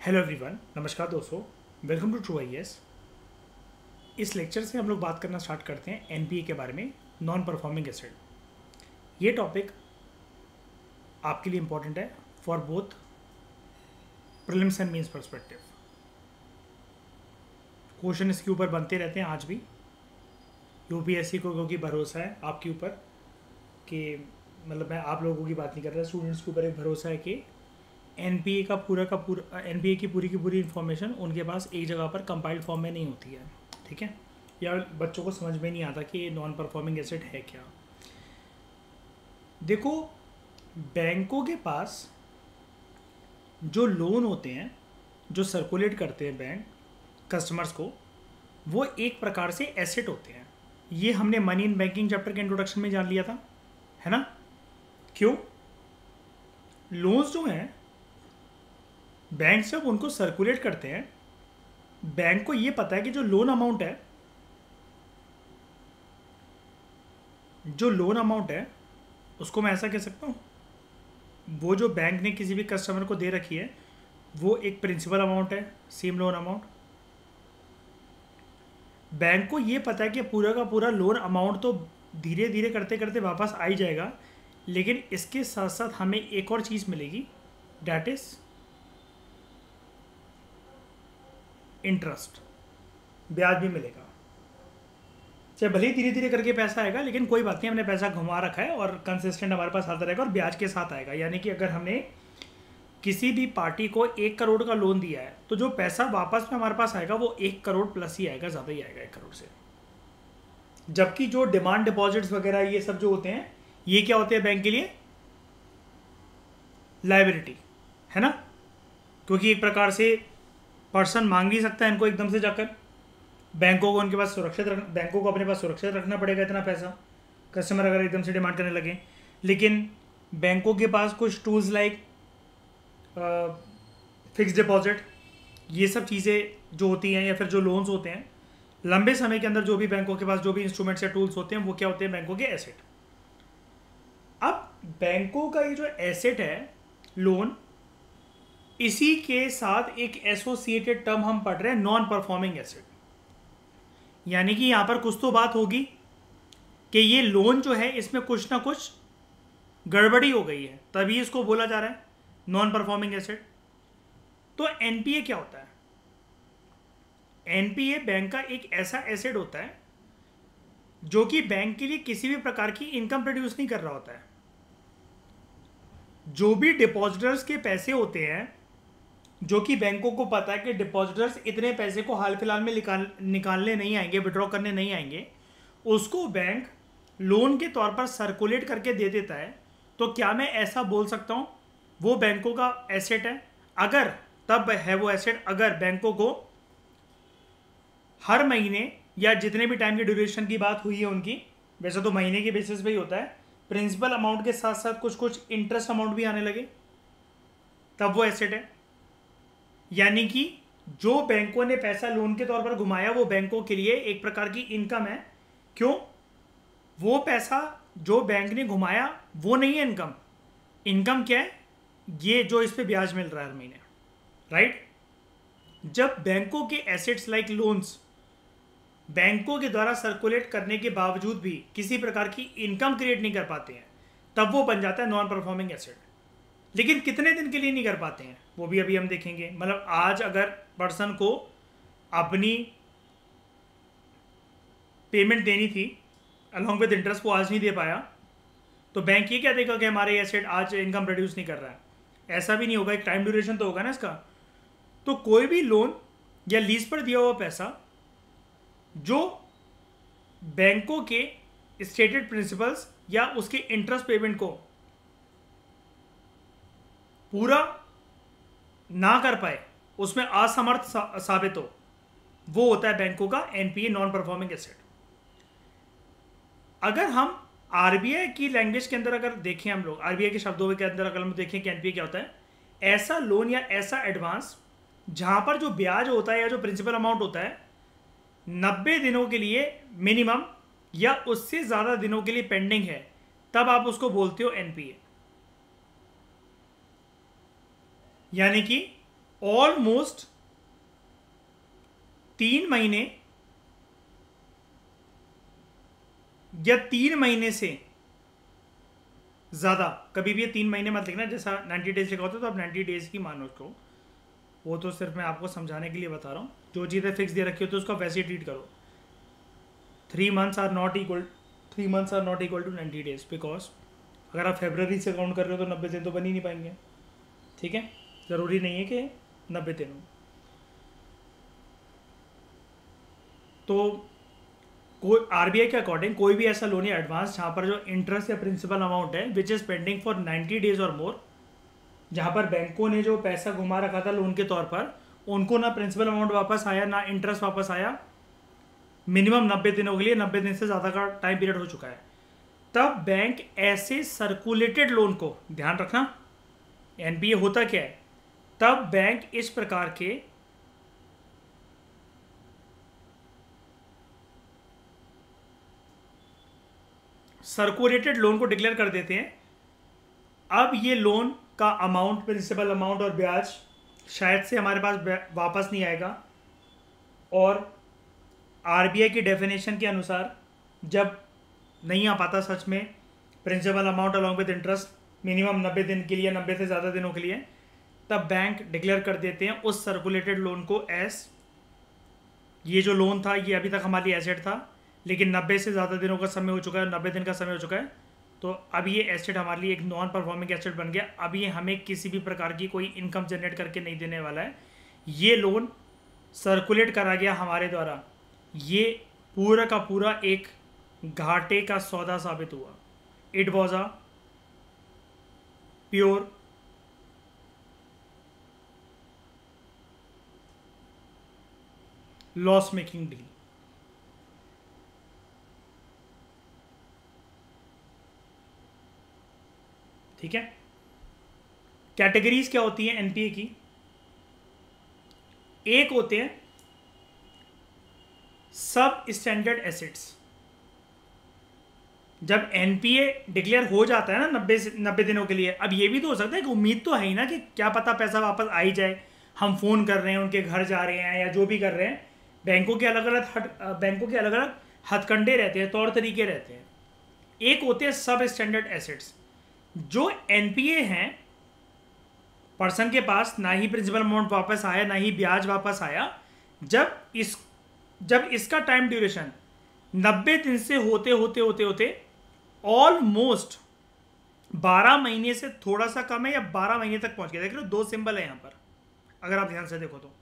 Hello everyone, नमस्कार दोस्तों। Welcome to true IAS. इस लेक्चर से हम लोग बात करना स्टार्ट करते हैं एनपीए के बारे में, नॉन परफॉर्मिंग एसेट। ये टॉपिक आपके लिए इम्पोर्टेंट है for both prelims and mains perspective. Question इसके ऊपर बनते रहते हैं आज भी। यूपीएससी को क्योंकि भरोसा है आपके ऊपर कि मतलब मैं आप लोगों की बात नहीं कर रहा, स्टूडेंट्स के ऊपर एक भरोसा है कि एनपीए का पूरा एनपीए की पूरी इन्फॉर्मेशन उनके पास एक जगह पर कंपाइल्ड फॉर्म में नहीं होती है। ठीक है, या बच्चों को समझ में नहीं आता कि नॉन परफॉर्मिंग एसेट है क्या। देखो, बैंकों के पास जो लोन होते हैं, जो सर्कुलेट करते हैं बैंक कस्टमर्स को, वो एक प्रकार से एसेट होते हैं। ये हमने मनी इन बैंकिंग चैप्टर के इंट्रोडक्शन में जान लिया था, है ना। क्यों? लोन्स जो हैं, बैंक जब उनको सर्कुलेट करते हैं, बैंक को ये पता है कि जो लोन अमाउंट है उसको मैं ऐसा कह सकता हूँ, वो जो बैंक ने किसी भी कस्टमर को दे रखी है वो एक प्रिंसिपल अमाउंट है, सेम लोन अमाउंट। बैंक को ये पता है कि पूरा का पूरा लोन अमाउंट तो धीरे धीरे करते करते वापस आ ही जाएगा, लेकिन इसके साथ साथ हमें एक और चीज़ मिलेगी, डैट इज़ इंटरेस्ट, ब्याज भी मिलेगा। चाहे भले ही धीरे धीरे करके पैसा आएगा, लेकिन कोई बात नहीं, हमने पैसा घुमा रखा है और कंसिस्टेंट हमारे पास आता रहेगा और ब्याज के साथ आएगा। यानी कि अगर हमने किसी भी पार्टी को 1 करोड़ का लोन दिया है तो जो पैसा वापस में हमारे पास आएगा वो 1 करोड़ प्लस ही आएगा, ज़्यादा ही आएगा 1 करोड़ से। जबकि जो डिमांड डिपॉजिट्स वगैरह ये सब जो होते हैं, ये क्या होते हैं बैंक के लिए? लायबिलिटी, है ना। क्योंकि एक प्रकार से पर्सन मांग नहीं सकता इनको एकदम से जाकर, बैंकों को उनके पास बैंकों को अपने पास सुरक्षित रखना पड़ेगा इतना पैसा, कस्टमर अगर एकदम से डिमांड करने लगे। लेकिन बैंकों के पास कुछ टूल्स लाइक फिक्स डिपॉजिट, ये सब चीज़ें जो होती हैं, या फिर जो लोन्स होते हैं लंबे समय के अंदर, जो भी बैंकों के पास जो भी इंस्ट्रूमेंट्स या टूल्स होते हैं वो क्या होते हैं? बैंकों के एसेट। अब बैंकों का ये जो एसेट है लोन, इसी के साथ एक एसोसिएटेड टर्म हम पढ़ रहे हैं, नॉन परफॉर्मिंग एसेट। यानी कि यहां पर कुछ तो बात होगी कि ये लोन जो है इसमें कुछ ना कुछ गड़बड़ी हो गई है, तभी इसको बोला जा रहा है नॉन परफॉर्मिंग एसेट। तो एनपीए क्या होता है? एनपीए बैंक का एक ऐसा एसेट होता है जो कि बैंक के लिए किसी भी प्रकार की इनकम प्रोड्यूस नहीं कर रहा होता है। जो भी डिपॉजिटर्स के पैसे होते हैं, जो कि बैंकों को पता है कि डिपॉजिटर्स इतने पैसे को हाल फिलहाल में निकालने नहीं आएंगे, विड्रॉ करने नहीं आएंगे, उसको बैंक लोन के तौर पर सर्कुलेट करके दे देता है। तो क्या मैं ऐसा बोल सकता हूँ वो बैंकों का एसेट है? अगर तब है वो एसेट अगर बैंकों को हर महीने या जितने भी टाइम की ड्यूरेशन की बात हुई है उनकी, वैसे तो महीने के बेसिस पे ही होता है, प्रिंसिपल अमाउंट के साथ साथ कुछ कुछ इंटरेस्ट अमाउंट भी आने लगे, तब वो एसेट है। यानी कि जो बैंकों ने पैसा लोन के तौर पर घुमाया वो बैंकों के लिए एक प्रकार की इनकम है। क्यों? वो पैसा जो बैंक ने घुमाया वो नहीं है इनकम। इनकम क्या है? ये जो इस पे ब्याज मिल रहा है हर महीने, राइट। जब बैंकों के एसेट्स लाइक लोन्स बैंकों के द्वारा सर्कुलेट करने के बावजूद भी किसी प्रकार की इनकम क्रिएट नहीं कर पाते हैं, तब वो बन जाता है नॉन परफॉर्मिंग एसेट। लेकिन कितने दिन के लिए नहीं कर पाते हैं वो भी अभी हम देखेंगे। मतलब आज अगर पर्सन को अपनी पेमेंट देनी थी अलॉन्ग विद इंटरेस्ट, वो आज नहीं दे पाया, तो बैंक ये क्या देगा कि हमारे एसेट आज इनकम प्रोड्यूस नहीं कर रहा है? ऐसा भी नहीं होगा, एक टाइम ड्यूरेशन तो होगा ना इसका। तो कोई भी लोन या लीज पर दिया हुआ पैसा जो बैंकों के स्टेटेड प्रिंसिपल्स या उसके इंटरेस्ट पेमेंट को पूरा ना कर पाए, उसमें असमर्थ साबित हो, वो होता है बैंकों का एनपीए, नॉन परफॉर्मिंग एसेट। अगर हम आरबीआई की लैंग्वेज के अंदर अगर देखें, हम लोग आरबीआई के शब्दों के अंदर अगर हम देखें कि एनपीए क्या होता है, ऐसा लोन या ऐसा एडवांस जहां पर जो ब्याज होता है या जो प्रिंसिपल अमाउंट होता है 90 दिनों के लिए मिनिमम या उससे ज़्यादा दिनों के लिए पेंडिंग है, तब आप उसको बोलते हो एनपीए। यानी कि ऑलमोस्ट 3 महीने या 3 महीने से ज़्यादा, कभी भी ये 3 महीने मत लिखना, जैसा 90 डेज लिखा होता है तो आप 90 डेज की मानो उसको, वो तो सिर्फ मैं आपको समझाने के लिए बता रहा हूँ। जो चीज़ें फिक्स दे रखी हो तो उसको वैसे ही ट्रीट करो। 3 months are not equal to 90 days, because अगर आप फरवरी से काउंट कर रहे हो तो 90 दिन तो बन ही नहीं पाएंगे। ठीक है, ज़रूरी नहीं है कि 90 दिन हो। तो कोई आरबीआई के अकॉर्डिंग कोई भी ऐसा लोन या एडवांस जहाँ पर जो इंटरेस्ट या प्रिंसिपल अमाउंट है which is pending for 90 days और मोर, जहाँ पर बैंकों ने जो पैसा घुमा रखा था लोन के तौर पर, उनको ना प्रिंसिपल अमाउंट वापस आया ना इंटरेस्ट वापस आया, मिनिमम 90 दिनों के लिए, 90 दिन से ज़्यादा का टाइम पीरियड हो चुका है, तब बैंक ऐसे सर्कुलेटेड लोन को, ध्यान रखना एनपीए होता क्या है, तब बैंक इस प्रकार के सर्कुलेटेड लोन को डिक्लेयर कर देते हैं। अब ये लोन का अमाउंट, प्रिंसिपल अमाउंट और ब्याज शायद से हमारे पास वापस नहीं आएगा, और आरबीआई की डेफिनेशन के अनुसार जब नहीं आ पाता सच में principal amount along with interest minimum 90 दिन के लिए, 90 से ज़्यादा दिनों के लिए, तब बैंक डिक्लेयर कर देते हैं उस सर्कुलेटेड लोन को एस, ये जो लोन था ये अभी तक हमारी एसेट था, लेकिन 90 से ज़्यादा दिनों का समय हो चुका है, 90 दिन का समय हो चुका है, तो अब ये एसेट हमारे लिए एक नॉन परफॉर्मिंग एसेट बन गया। अब ये हमें किसी भी प्रकार की कोई इनकम जनरेट करके नहीं देने वाला है। ये लोन सर्कुलेट करा गया हमारे द्वारा, ये पूरा का पूरा एक घाटे का सौदा साबित हुआ। It was a pure loss making deal. ठीक है, कैटेगरीज क्या होती हैं एनपीए की? एक होते हैं सब स्टैंडर्ड एसेट्स। जब एनपीए डिक्लेयर हो जाता है ना 90 दिनों के लिए, अब ये भी तो हो सकता है कि उम्मीद तो है ही ना कि क्या पता पैसा वापस आ ही जाए, हम फ़ोन कर रहे हैं, उनके घर जा रहे हैं या जो भी कर रहे हैं, बैंकों के अलग अलग हथकंडे रहते हैं, तौर तरीके रहते हैं। एक होते हैं सब स्टैंडर्ड एसेट्स, जो एनपीए हैं, पर्सन के पास ना ही प्रिंसिपल अमाउंट वापस आया ना ही ब्याज वापस आया, जब इसका टाइम ड्यूरेशन 90 दिन से होते ऑलमोस्ट 12 महीने से थोड़ा सा कम है या 12 महीने तक पहुंच गया। देख लो 2 सिंबल है यहां पर, अगर आप ध्यान से देखो तो।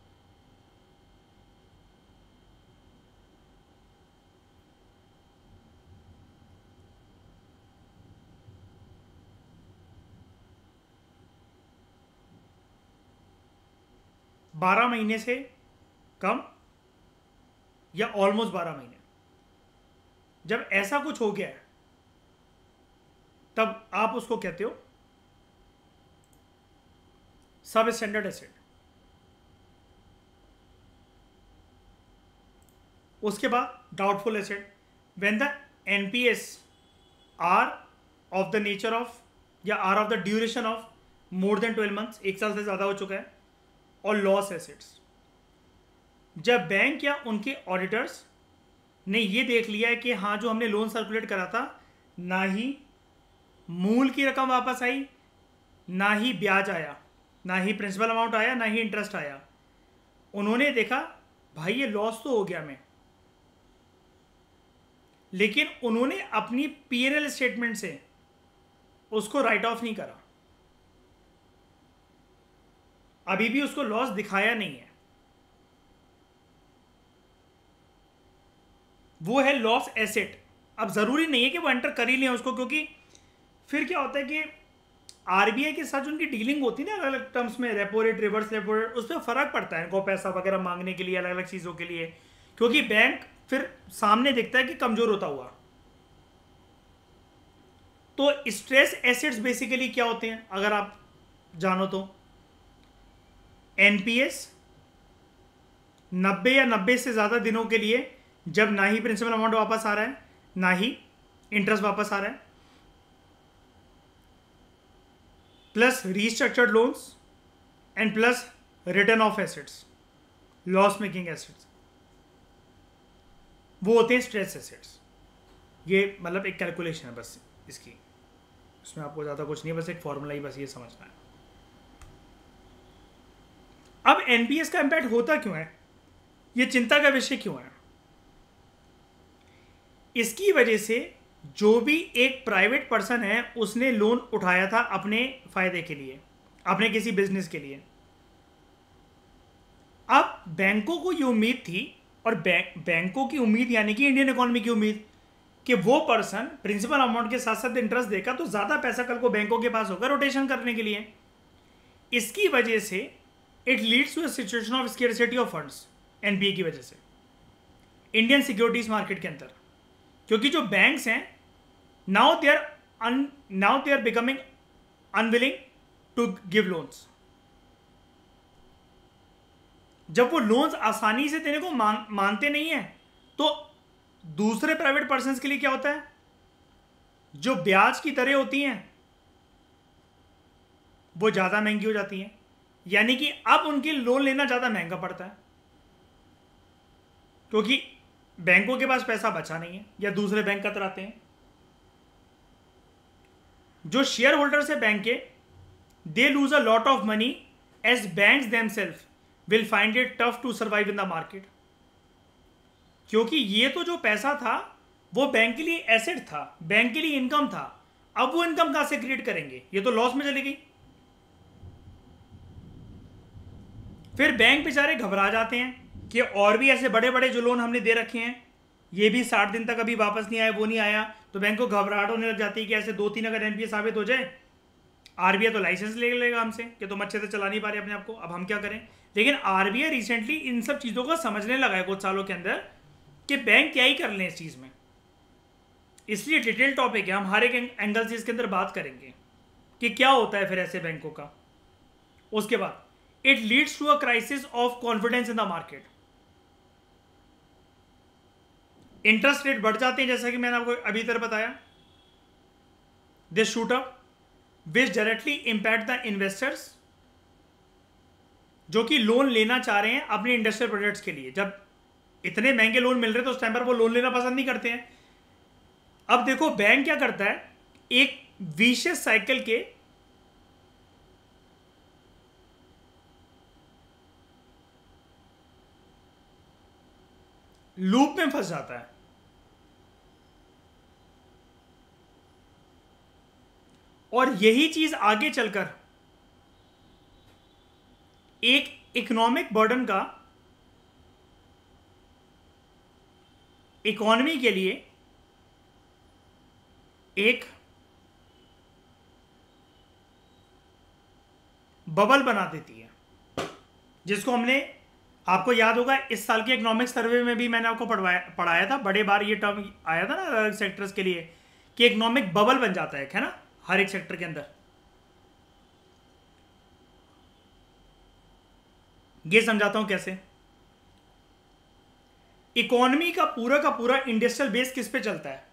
बारह महीने से कम या ऑलमोस्ट 12 महीने, जब ऐसा कुछ हो गया है तब आप उसको कहते हो सब स्टैंडर्ड एसेट। उसके बाद doubtful asset, when the NPAs are of the nature of या are of the duration of more than 12 months, 1 साल से ज़्यादा हो चुका है। और लॉस एसेट्स, जब बैंक या उनके ऑडिटर्स ने ये देख लिया है कि हाँ जो हमने लोन सर्कुलेट करा था, ना ही मूल की रकम वापस आई, ना ही ब्याज आया, ना ही प्रिंसिपल अमाउंट आया, ना ही इंटरेस्ट आया, उन्होंने देखा भाई ये लॉस तो हो गया मैं, लेकिन उन्होंने अपनी पीएनएल स्टेटमेंट से उसको राइट ऑफ नहीं करा, अभी भी उसको लॉस दिखाया नहीं है, वो है लॉस एसेट। अब जरूरी नहीं है कि वो एंटर कर ही लें उसको, क्योंकि फिर क्या होता है कि आरबीआई के साथ जो उनकी डीलिंग होती है ना अलग अलग टर्म्स में, repo rate, reverse repo rate, उस पर फर्क पड़ता है इनको पैसा वगैरह मांगने के लिए, अलग अलग चीज़ों के लिए, क्योंकि बैंक फिर सामने दिखता है कि कमजोर होता हुआ। तो स्ट्रेस एसेट्स बेसिकली क्या होते हैं अगर आप जानो तो? एनपीएस 90 या 90 से ज़्यादा दिनों के लिए, जब ना ही प्रिंसिपल अमाउंट वापस आ रहा है ना ही इंटरेस्ट वापस आ रहा है, plus restructured loans and plus return of assets, loss making assets, वो होते हैं स्ट्रेस एसेट्स। ये मतलब एक कैलकुलेशन है बस इसकी, इसमें आपको ज़्यादा कुछ नहीं है, बस एक फॉर्मूला ही, बस ये समझना है। अब एनपीएस का इम्पैक्ट होता क्यों है, ये चिंता का विषय क्यों है? इसकी वजह से जो भी एक प्राइवेट पर्सन है उसने लोन उठाया था अपने फायदे के लिए, अपने किसी बिजनेस के लिए। अब बैंकों को ये उम्मीद थी, और बैंकों की उम्मीद यानी कि इंडियन इकोनॉमी की उम्मीद, कि वो पर्सन प्रिंसिपल अमाउंट के साथ साथ इंटरेस्ट देगा तो ज़्यादा पैसा कल को बैंकों के पास होगा रोटेशन करने के लिए। इसकी वजह से it leads to a situation of scarcity of funds, NPA की वजह से इंडियन सिक्योरिटीज मार्केट के अंदर। क्योंकि जो बैंक्स हैं now they are becoming unwilling to give loans. जब वो लोन्स आसानी से देने को मानते नहीं है, तो दूसरे प्राइवेट पर्सन्स के लिए क्या होता है, जो ब्याज की दरें होती हैं वो ज़्यादा महंगी हो जाती हैं, यानी कि अब उनके लोन लेना ज़्यादा महंगा पड़ता है, क्योंकि बैंकों के पास पैसा बचा नहीं है या दूसरे बैंक कतराते हैं। जो शेयर होल्डर्स है बैंक के, they lose a lot of money as banks themselves will find it tough to survive in the market. क्योंकि ये तो जो पैसा था वो बैंक के लिए एसेट था, बैंक के लिए इनकम था, अब वो इनकम कहां से क्रिएट करेंगे, ये तो लॉस में चली गई। फिर बैंक बेचारे घबरा जाते हैं कि और भी ऐसे बड़े बड़े जो लोन हमने दे रखे हैं ये भी 60 दिन तक अभी वापस नहीं आया, वो नहीं आया, तो बैंक को घबराहट होने लग जाती है कि ऐसे 2-3 अगर एनपीए साबित हो जाए, आरबीआई तो लाइसेंस ले लेगा हमसे कि तुम अच्छे से चला नहीं पा रहे अपने आप को, अब हम क्या करें। लेकिन आरबीआई रिसेंटली इन सब चीज़ों को समझने लगा है कुछ सालों के अंदर कि बैंक क्या ही कर लें इस चीज़ में। इसलिए डिटेल टॉपिक है, हम हर एक एंगल से इसके अंदर बात करेंगे कि क्या होता है फिर ऐसे बैंकों का। उसके बाद it leads to a crisis of confidence in the market. Interest rate बढ़ जाते हैं, जैसा कि मैंने आपको अभी तक बताया, they shoot up which directly impact the investors जो कि लोन लेना चाह रहे हैं अपने इंडस्ट्रियल प्रोजेक्ट्स के लिए। जब इतने महंगे लोन मिल रहे हैं तो उस टाइम पर वो लोन लेना पसंद नहीं करते हैं। अब देखो बैंक क्या करता है, एक विशियस साइकिल के लूप में फंस जाता है। और यही चीज आगे चलकर एक इकोनॉमिक बर्डन का इकोनॉमी के लिए एक बबल बना देती है, जिसको हमने, आपको याद होगा इस साल के इकोनॉमिक सर्वे में भी मैंने आपको पढ़ाया था, बड़े बार ये टर्म आया था ना अलग सेक्टर्स के लिए, कि इकोनॉमिक बबल बन जाता है ना हर एक सेक्टर के अंदर। ये समझाता हूं कैसे। इकोनॉमी का पूरा इंडस्ट्रियल बेस किस पे चलता है,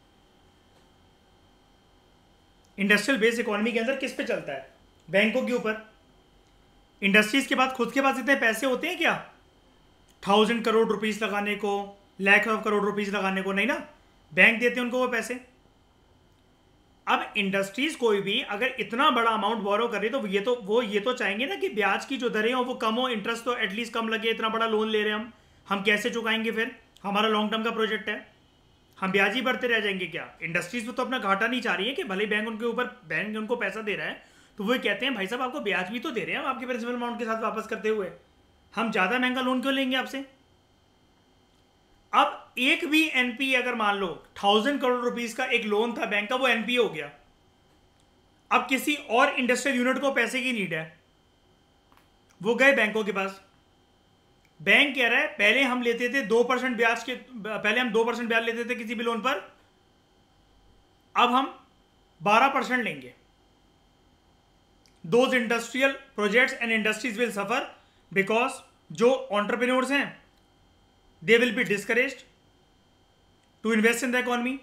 इंडस्ट्रियल बेस इकोनॉमी के अंदर किस पे चलता है, बैंकों के ऊपर। इंडस्ट्रीज के बाद खुद के पास इतने पैसे होते हैं क्या 1000 करोड़ रुपीस लगाने को, लाख ऑफ करोड़ रुपीस लगाने को, नहीं ना, बैंक देते हैं उनको वो पैसे। अब इंडस्ट्रीज कोई भी अगर इतना बड़ा अमाउंट बोरो कर रही तो ये तो चाहेंगे ना कि ब्याज की जो दरें हो वो कम हो, इंटरेस्ट तो एटलीस्ट कम लगे, इतना बड़ा लोन ले रहे हैं हम कैसे चुकाएंगे, फिर हमारा लॉन्ग टर्म का प्रोजेक्ट है, हम ब्याज ही बढ़ते रह जाएंगे क्या। इंडस्ट्रीज तो अपना घाटा नहीं चाह रही है कि भले बैंक उनको पैसा दे रहा है, तो वो कहते हैं भाई साहब आपको ब्याज भी तो दे रहे हैं हम आपके प्रिंसिपल अमाउंट के साथ वापस करते हुए, हम ज़्यादा महंगा लोन क्यों लेंगे आपसे। अब एक भी एनपीए अगर मान लो 1000 करोड़ रुपीस का एक लोन था बैंक का, वो एनपीए हो गया। अब किसी और इंडस्ट्रियल यूनिट को पैसे की नीड है, वो गए बैंकों के पास, बैंक कह रहा है पहले हम लेते थे 2% ब्याज के, पहले हम 2% ब्याज लेते थे किसी भी लोन पर, अब हम 12% लेंगे। Those industrial projects and industries will suffer because जो एंटरप्रेन्योर्स हैं they will be discouraged to invest in the economy.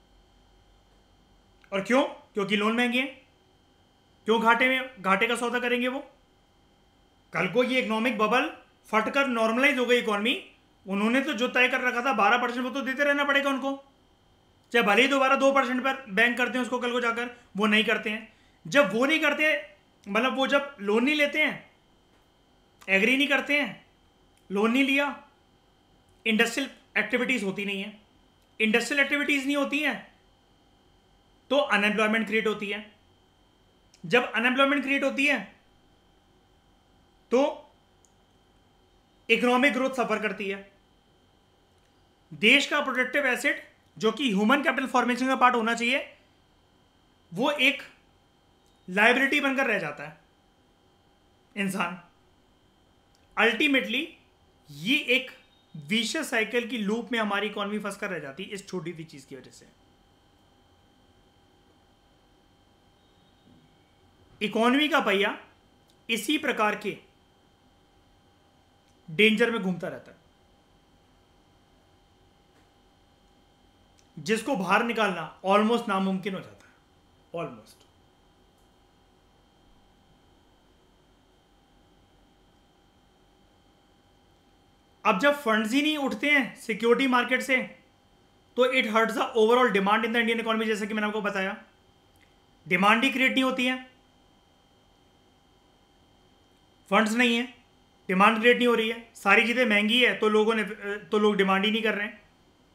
और क्यों, क्योंकि लोन महंगे हैं, क्यों घाटे का सौदा करेंगे वो। कल को ये इकोनॉमिक बबल फटकर नॉर्मलाइज हो गई इकोनॉमी, उन्होंने तो जो तय कर रखा था 12% वो तो देते रहना पड़ेगा उनको, चाहे भले ही दोबारा 2% पर बैंक करते हैं उसको कल को जाकर, वो नहीं करते हैं। जब वो नहीं करते, मतलब वो जब लोन नहीं लेते हैं, एग्री नहीं करते हैं, लोन नहीं लिया, इंडस्ट्रियल एक्टिविटीज होती नहीं है, इंडस्ट्रियल एक्टिविटीज नहीं होती हैं तो अनएम्प्लॉयमेंट क्रिएट होती है। जब अनएम्प्लॉयमेंट क्रिएट होती है तो इकोनॉमिक ग्रोथ सफर करती है। देश का प्रोडक्टिव एसेट जो कि ह्यूमन कैपिटल फॉर्मेशन का पार्ट होना चाहिए, वो एक लायबिलिटी बनकर रह जाता है इंसान। अल्टीमेटली ये एक विशियस साइकिल की लूप में हमारी इकोनॉमी फंस कर रह जाती है इस छोटी सी चीज की वजह से। इकोनॉमी का पहिया इसी प्रकार के डेंजर में घूमता रहता है, जिसको बाहर निकालना ऑलमोस्ट नामुमकिन हो जाता है, ऑलमोस्ट। अब जब फंड्स ही नहीं उठते हैं सिक्योरिटी मार्केट से, तो it hurts the overall demand in the Indian economy. जैसे कि मैंने आपको बताया, डिमांड ही क्रिएट नहीं होती है, फंड्स नहीं है, डिमांड क्रिएट नहीं हो रही है, सारी चीजें महंगी है तो लोग डिमांड ही नहीं कर रहे हैं।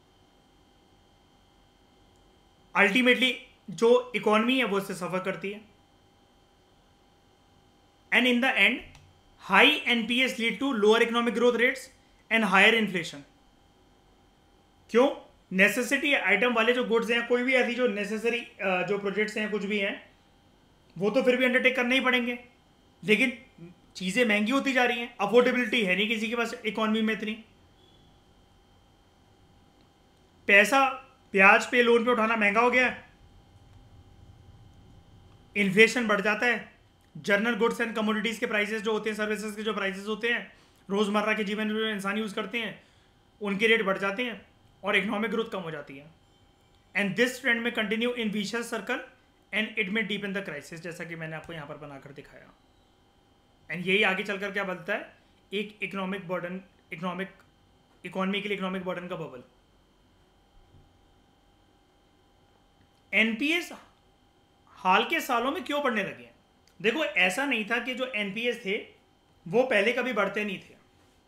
अल्टीमेटली जो इकोनॉमी है वो इससे सफर करती है, and in the end high NPAs lead to lower economic growth rates and higher inflation. क्यों? नेसेसिटी आइटम वाले जो गुड्स हैं, कोई भी ऐसी जो नेसेसरी जो प्रोजेक्ट्स हैं, कुछ भी हैं, वो तो फिर भी अंडरटेक करने ही पड़ेंगे, लेकिन चीजें महंगी होती जा रही हैं, अफोर्डेबिलिटी है नहीं किसी के पास इकोनॉमी में इतनी। पैसा ब्याज पे लोन पे उठाना महंगा हो गया है, इन्फ्लेशन बढ़ जाता है, जनरल गुड्स एंड कमोडिटीज के प्राइसेस जो होते हैं, सर्विसेज के जो प्राइसेस होते हैं रोजमर्रा के जीवन में जो इंसान यूज करते हैं, उनके रेट बढ़ जाते हैं और इकोनॉमिक ग्रोथ कम हो जाती है। And this trend may continue in vicious circle and it may deepen the crisis, जैसा कि मैंने आपको यहां पर बनाकर दिखाया। एंड यही आगे चलकर क्या बनता है, एक इकोनॉमिक बर्डन, इकोनॉमी के लिए इकोनॉमिक बर्डन का बबल। एनपीएस हाल के सालों में क्यों बढ़ने लगे हैं? देखो, ऐसा नहीं था कि जो एनपीएस थे वो पहले कभी बढ़ते नहीं थे।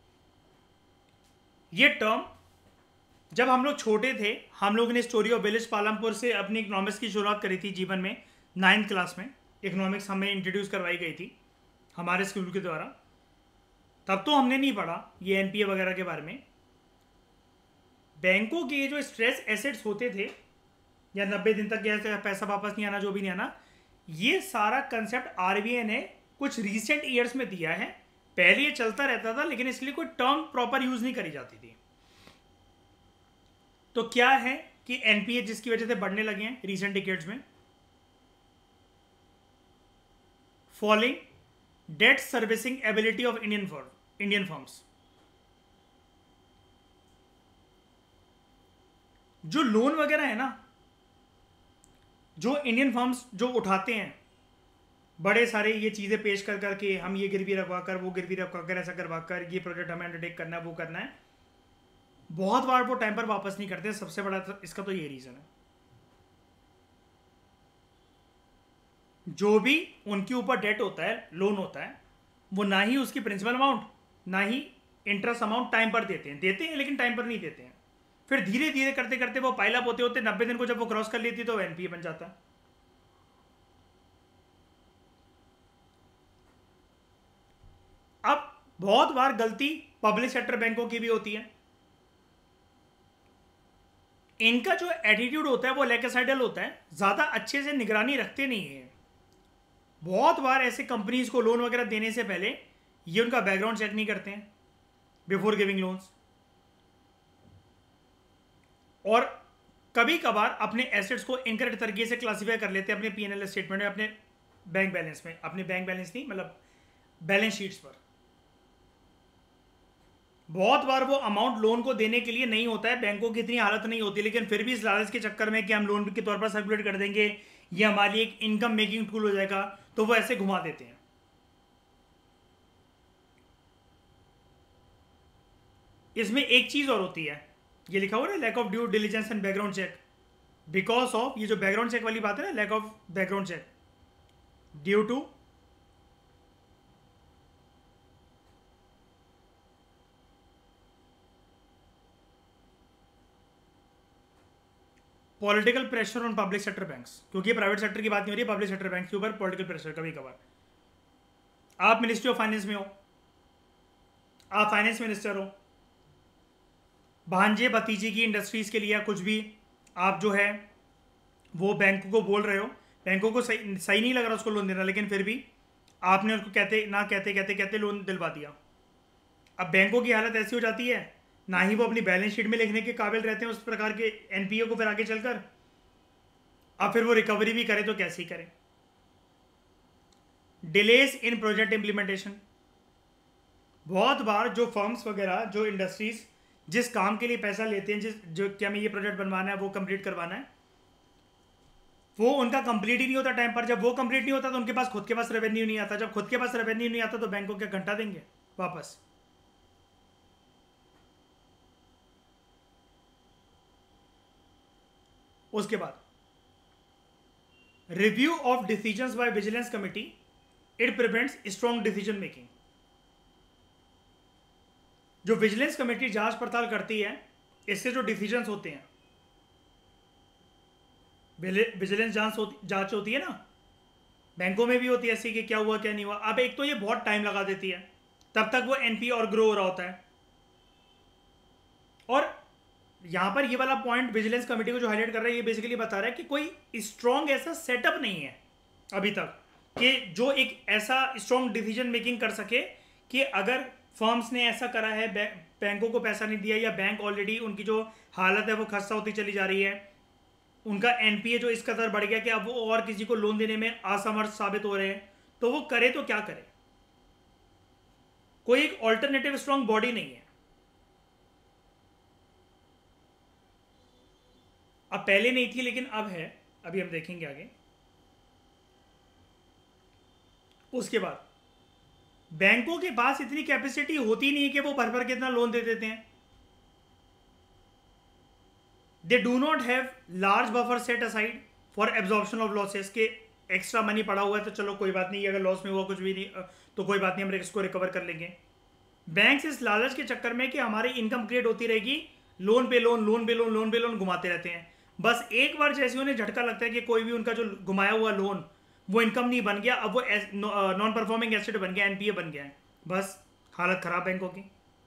ये टर्म जब हम लोग छोटे थे, हम लोग ने स्टोरी ऑफ विलेज पालमपुर से अपनी इकोनॉमिक्स की शुरुआत करी थी जीवन में। 9th क्लास में इकोनॉमिक्स हमें इंट्रोड्यूस करवाई गई थी हमारे स्कूल के द्वारा। तब तो हमने नहीं पढ़ा ये एनपीए वगैरह के बारे में। बैंकों के जो स्ट्रेस एसेट्स होते थे, या 90 दिन तक पैसा वापस नहीं आना, जो भी नहीं आना, ये सारा कंसेप्ट आरबीआई ने कुछ रीसेंट ईयर्स में दिया है। पहले ये चलता रहता था, लेकिन इसलिए कोई टर्म प्रॉपर यूज नहीं करी जाती थी। तो क्या है कि एनपीए जिसकी वजह से बढ़ने लगे हैं रीसेंट डिकेड्स में, falling debt servicing ability of Indian firms. जो लोन वगैरह है ना, जो इंडियन फर्म्स जो उठाते हैं, बड़े सारे ये चीज़ें पेश कर करके, हम ये गिरवी रखवा कर, वो गिरवी रखवा कर, ऐसा करवा कर, ये प्रोजेक्ट हमें अंडरटेक करना है, वो करना है, बहुत बार वो टाइम पर वापस नहीं करते। सबसे बड़ा इसका तो ये रीज़न है, जो भी उनके ऊपर डेट होता है, लोन होता है, वो ना ही उसकी प्रिंसिपल अमाउंट ना ही इंटरेस्ट अमाउंट टाइम पर देते हैं लेकिन टाइम पर नहीं देते हैं। फिर धीरे धीरे करते करते वो पाइल अप होते होते 90 दिन को जब वो क्रॉस कर लेती तो एनपीए बन जाता है। अब बहुत बार गलती पब्लिक सेक्टर बैंकों की भी होती है। इनका जो एटीट्यूड होता है वो लैकेसाइडल होता है, ज्यादा अच्छे से निगरानी रखते नहीं है। बहुत बार ऐसे कंपनीज को लोन वगैरह देने से पहले ये उनका बैकग्राउंड चेक नहीं करते हैं बिफोर गिविंग लोन्स, और कभी कभार अपने एसेट्स को इनकरेक्ट तरीके से क्लासिफाई कर लेते हैं अपने पीएनएल स्टेटमेंट में, अपने बैंक बैलेंस में, अपने बैंक बैलेंस नहीं मतलब बैलेंस शीट्स पर। बहुत बार वो अमाउंट लोन को देने के लिए नहीं होता है, बैंकों की इतनी हालत नहीं होती, लेकिन फिर भी इस लालच के चक्कर में कि हम लोन के तौर पर सर्कुलेट कर देंगे, ये हमारी एक इनकम मेकिंग टूल हो जाएगा, तो वो ऐसे घुमा देते हैं। इसमें एक चीज़ और होती है, ये लिखा हुआ है lack of due diligence and background check, because of, ये जो बैकग्राउंड चेक वाली बात है ना, lack of background check due to political pressure on public sector banks, क्योंकि ये प्राइवेट सेक्टर की बात नहीं हो रही है, पब्लिक सेक्टर बैंक के ऊपर पॉलिटिकल प्रेशर कभी कभार। आप मिनिस्ट्री ऑफ फाइनेंस में हो, आप फाइनेंस मिनिस्टर हो, भांजे भतीजे की इंडस्ट्रीज के लिए कुछ भी आप जो है वो बैंकों को बोल रहे हो, बैंकों को सही नहीं लग रहा उसको लोन देना, लेकिन फिर भी आपने उसको कहते लोन दिलवा दिया। अब बैंकों की हालत ऐसी हो जाती है, ना ही वो अपनी बैलेंस शीट में लिखने के काबिल रहते हैं उस प्रकार के एनपीए को फिर आगे चलकर, अब फिर वो रिकवरी भी करे तो कैसे ही करें। डिलेस इन प्रोजेक्ट इंप्लीमेंटेशन, बहुत बार जो फर्म्स वगैरह, जो इंडस्ट्रीज जिस काम के लिए पैसा लेते हैं, जो क्या हमें ये प्रोजेक्ट बनवाना है, वो कंप्लीट करवाना है, वो उनका कंप्लीट ही नहीं होता टाइम पर। जब वो कंप्लीट नहीं होता तो उनके पास खुद के पास रेवेन्यू नहीं आता, जब खुद के पास रेवेन्यू नहीं आता तो बैंकों क्या घंटा देंगे वापस। उसके बाद review of decisions by vigilance committee, it prevents strong decision making. जो विजिलेंस कमेटी जांच पड़ताल करती है, इससे जो डिसीजंस होते हैं, विजिलेंस जांच होती है ना, बैंकों में भी होती है ऐसी कि क्या हुआ क्या नहीं हुआ। अब एक तो ये बहुत टाइम लगा देती है, तब तक वो एनपीए और ग्रो हो रहा होता है। और यहां पर ये वाला पॉइंट विजिलेंस कमेटी को जो हाईलाइट कर रहा है, ये बेसिकली बता रहा है कि कोई स्ट्रॉन्ग ऐसा सेटअप नहीं है अभी तक कि जो एक ऐसा स्ट्रॉन्ग डिसीजन मेकिंग कर सके कि अगर फर्म्स ने ऐसा करा है, बैंकों को पैसा नहीं दिया, या बैंक ऑलरेडी उनकी जो हालत है वो खस्ता होती चली जा रही है, उनका एनपीए जो इस कदर बढ़ गया कि अब वो और किसी को लोन देने में असमर्थ साबित हो रहे हैं, तो वो करे तो क्या करे। कोई एक ऑल्टरनेटिव स्ट्रॉन्ग बॉडी नहीं है। अब पहले नहीं थी लेकिन अब है, अभी हम देखेंगे आगे। उसके बाद बैंकों के पास इतनी कैपेसिटी होती नहीं है कि वो भर भर के इतना लोन दे देते हैं। They do not have large buffer set aside for absorption of losses, के एक्स्ट्रा मनी पड़ा हुआ है तो चलो कोई बात नहीं, अगर लॉस में हुआ कुछ भी नहीं तो कोई बात नहीं, हम इसको रिकवर कर लेंगे। बैंक्स इस लालच के चक्कर में कि हमारी इनकम क्रिएट होती रहेगी, लोन पे लोन, लोन पे लोन, लोन पे लोन घुमाते रहते हैं। बस एक बार जैसे उन्हें झटका लगता है कि कोई भी उनका जो घुमाया हुआ लोन वो इनकम नहीं बन गया, अब वो नॉन परफॉर्मिंग एसेट बन गया, एनपीए बन गया है, बस हालत खराब बैंकों की।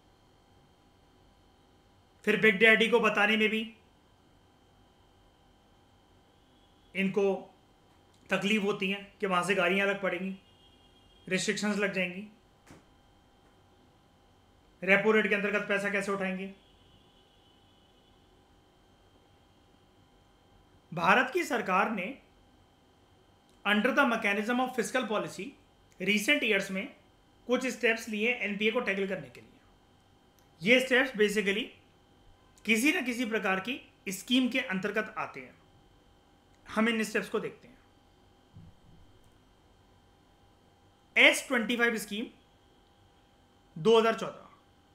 फिर बिग डैडी को बताने में भी इनको तकलीफ होती है कि वहां से गाड़ियां अलग पड़ेंगी, रिस्ट्रिक्शंस लग जाएंगी, रेपो रेट के अंतर्गत पैसा कैसे उठाएंगे। भारत की सरकार ने under the mechanism of fiscal policy recent years में कुछ स्टेप्स लिए एनपीए को टैकल करने के लिए। ये स्टेप्स बेसिकली किसी न किसी प्रकार की स्कीम के अंतर्गत आते हैं। हम इन स्टेप्स को देखते हैं। S25 स्कीम 2014,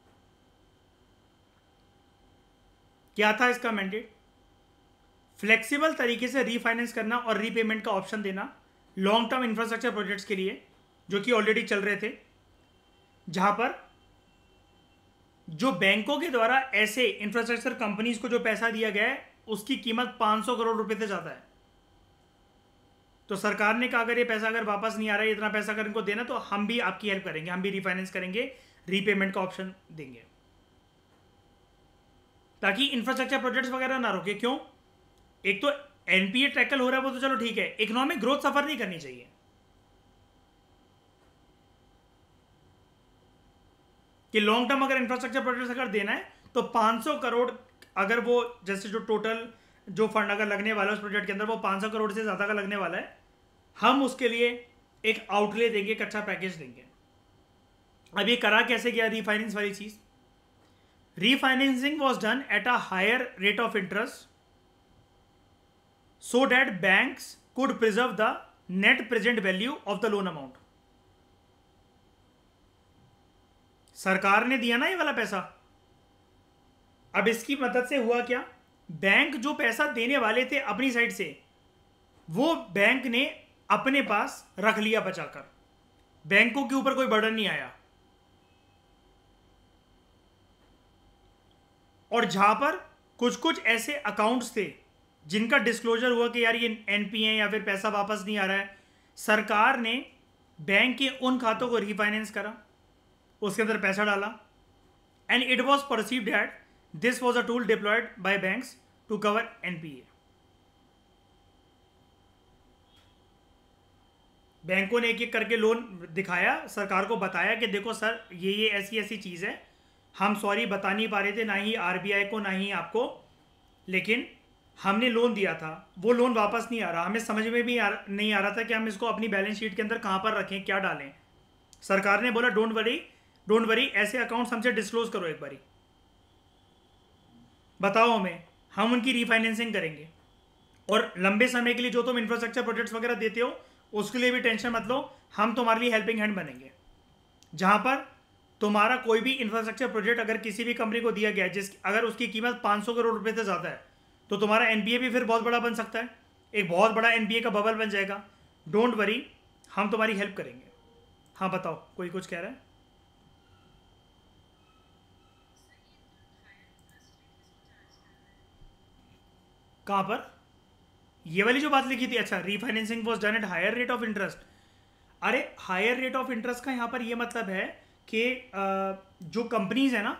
क्या था इसका मैंडेट? फ्लेक्सिबल तरीके से रीफाइनेंस करना और रीपेमेंट का ऑप्शन देना लॉन्ग टर्म इंफ्रास्ट्रक्चर प्रोजेक्ट्स के लिए जो कि ऑलरेडी चल रहे थे, जहां पर जो बैंकों के द्वारा ऐसे इंफ्रास्ट्रक्चर कंपनीज को जो पैसा दिया गया है उसकी कीमत 500 करोड़ रुपए से ज्यादा है। तो सरकार ने कहा अगर ये पैसा अगर वापस नहीं आ रहा है, इतना पैसा अगर इनको देना, तो हम भी आपकी हेल्प करेंगे, हम भी रीफाइनेंस करेंगे, रीपेमेंट का ऑप्शन देंगे, ताकि इंफ्रास्ट्रक्चर प्रोजेक्ट्स वगैरह ना रोके। क्यों? एक तो एनपीए टैकल हो रहा है वो तो चलो ठीक है, इकोनॉमिक ग्रोथ सफर नहीं करनी चाहिए। कि लॉन्ग टर्म अगर इंफ्रास्ट्रक्चर प्रोजेक्ट्स अगर देना है तो 500 करोड़ अगर वो जैसे जो टोटल जो फंड अगर लगने वाला है उस प्रोजेक्ट के अंदर वो 500 करोड़ से ज्यादा का लगने वाला है, हम उसके लिए एक आउटले देंगे, एक अच्छा पैकेज देंगे। अब ये करा कैसे गया रीफाइनेंस वाली चीज? Refinancing was done at a higher rate of interest so that banks could preserve the net present value of the loan amount. सरकार ने दिया ना ये वाला पैसा, अब इसकी मदद से हुआ क्या, बैंक जो पैसा देने वाले थे अपनी साइड से, वो बैंक ने अपने पास रख लिया बचाकर, बैंकों के ऊपर कोई बर्डन नहीं आया। और जहां पर कुछ कुछ ऐसे अकाउंट्स थे जिनका डिस्क्लोजर हुआ कि यार ये एनपी है या फिर पैसा वापस नहीं आ रहा है, सरकार ने बैंक के उन खातों को रीफाइनेंस करा, उसके अंदर पैसा डाला, and it was perceived that this was a tool deployed by banks to cover NPA. बैंकों ने एक एक करके लोन दिखाया, सरकार को बताया कि देखो सर ये ऐसी ऐसी चीज़ है, हम सॉरी बता नहीं पा रहे थे, ना ही आरबीआई को ना ही आपको, लेकिन हमने लोन दिया था, वो लोन वापस नहीं आ रहा, हमें समझ में भी नहीं आ रहा था कि हम इसको अपनी बैलेंस शीट के अंदर कहाँ पर रखें, क्या डालें। सरकार ने बोला डोंट वरी, ऐसे अकाउंट्स हमसे डिस्क्लोज करो, एक बारी बताओ हमें, हम उनकी रीफाइनेंसिंग करेंगे, और लंबे समय के लिए जो तुम इंफ्रास्ट्रक्चर प्रोजेक्ट्स वगैरह देते हो उसके लिए भी टेंशन मत लो, हम तुम्हारे लिए हेल्पिंग हैंड बनेंगे। जहाँ पर तुम्हारा कोई भी इंफ्रास्ट्रक्चर प्रोजेक्ट अगर किसी भी कंपनी को दिया गया है, अगर उसकी कीमत 500 करोड़ रुपए से ज़्यादा है, तो तुम्हारा एनपीए भी फिर बहुत बड़ा बन सकता है, एक बहुत बड़ा एनपीए का बबल बन जाएगा। डोंट वरी, हम तुम्हारी हेल्प करेंगे। हाँ बताओ, कोई कुछ कह रहा है? कहाँ पर? ये वाली जो बात लिखी थी, अच्छा, refinancing was done at higher rate of interest. अरे हायर रेट ऑफ इंटरेस्ट का यहाँ पर ये मतलब है कि जो कंपनीज है ना,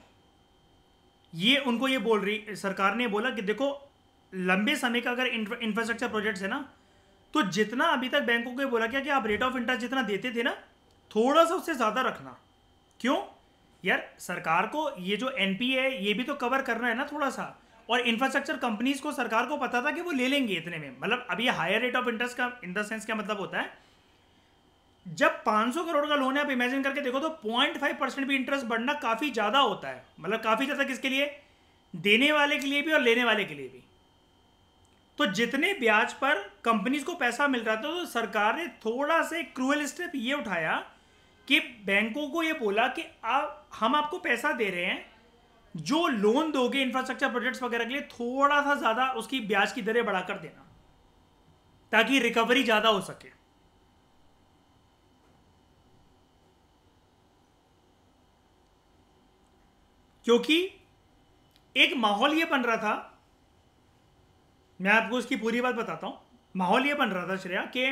ये उनको ये बोल रही, सरकार ने बोला कि देखो लंबे समय का अगर इंफ्रास्ट्रक्चर प्रोजेक्ट्स है ना, तो जितना अभी तक बैंकों को ये बोला क्या कि आप रेट ऑफ इंटरेस्ट जितना देते थे ना, थोड़ा सा उससे ज़्यादा रखना। क्यों यार, सरकार को ये जो एनपीए है ये भी तो कवर करना है ना थोड़ा सा, और इंफ्रास्ट्रक्चर कंपनीज को सरकार को पता था कि वो ले लेंगे इतने में। मतलब अब ये हायर रेट ऑफ इंटरेस्ट का इन द सेंस क्या मतलब होता है, जब 500 करोड़ का लोन है, आप इमेजिन करके देखो तो 0.5% भी इंटरेस्ट बढ़ना काफ़ी ज़्यादा होता है। मतलब काफ़ी ज़्यादा किसके लिए, देने वाले के लिए भी और लेने वाले के लिए भी। तो जितने ब्याज पर कंपनीज को पैसा मिल रहा था, तो सरकार ने थोड़ा से क्रूअल स्टेप ये उठाया कि बैंकों को ये बोला कि हम आपको पैसा दे रहे हैं, जो लोन दोगे इंफ्रास्ट्रक्चर प्रोजेक्ट्स वगैरह के लिए, थोड़ा सा ज़्यादा उसकी ब्याज की दरें बढ़ाकर देना, ताकि रिकवरी ज़्यादा हो सके। क्योंकि एक माहौल ये बन रहा था, मैं आपको इसकी पूरी बात बताता हूं, माहौल ये बन रहा था श्रेया कि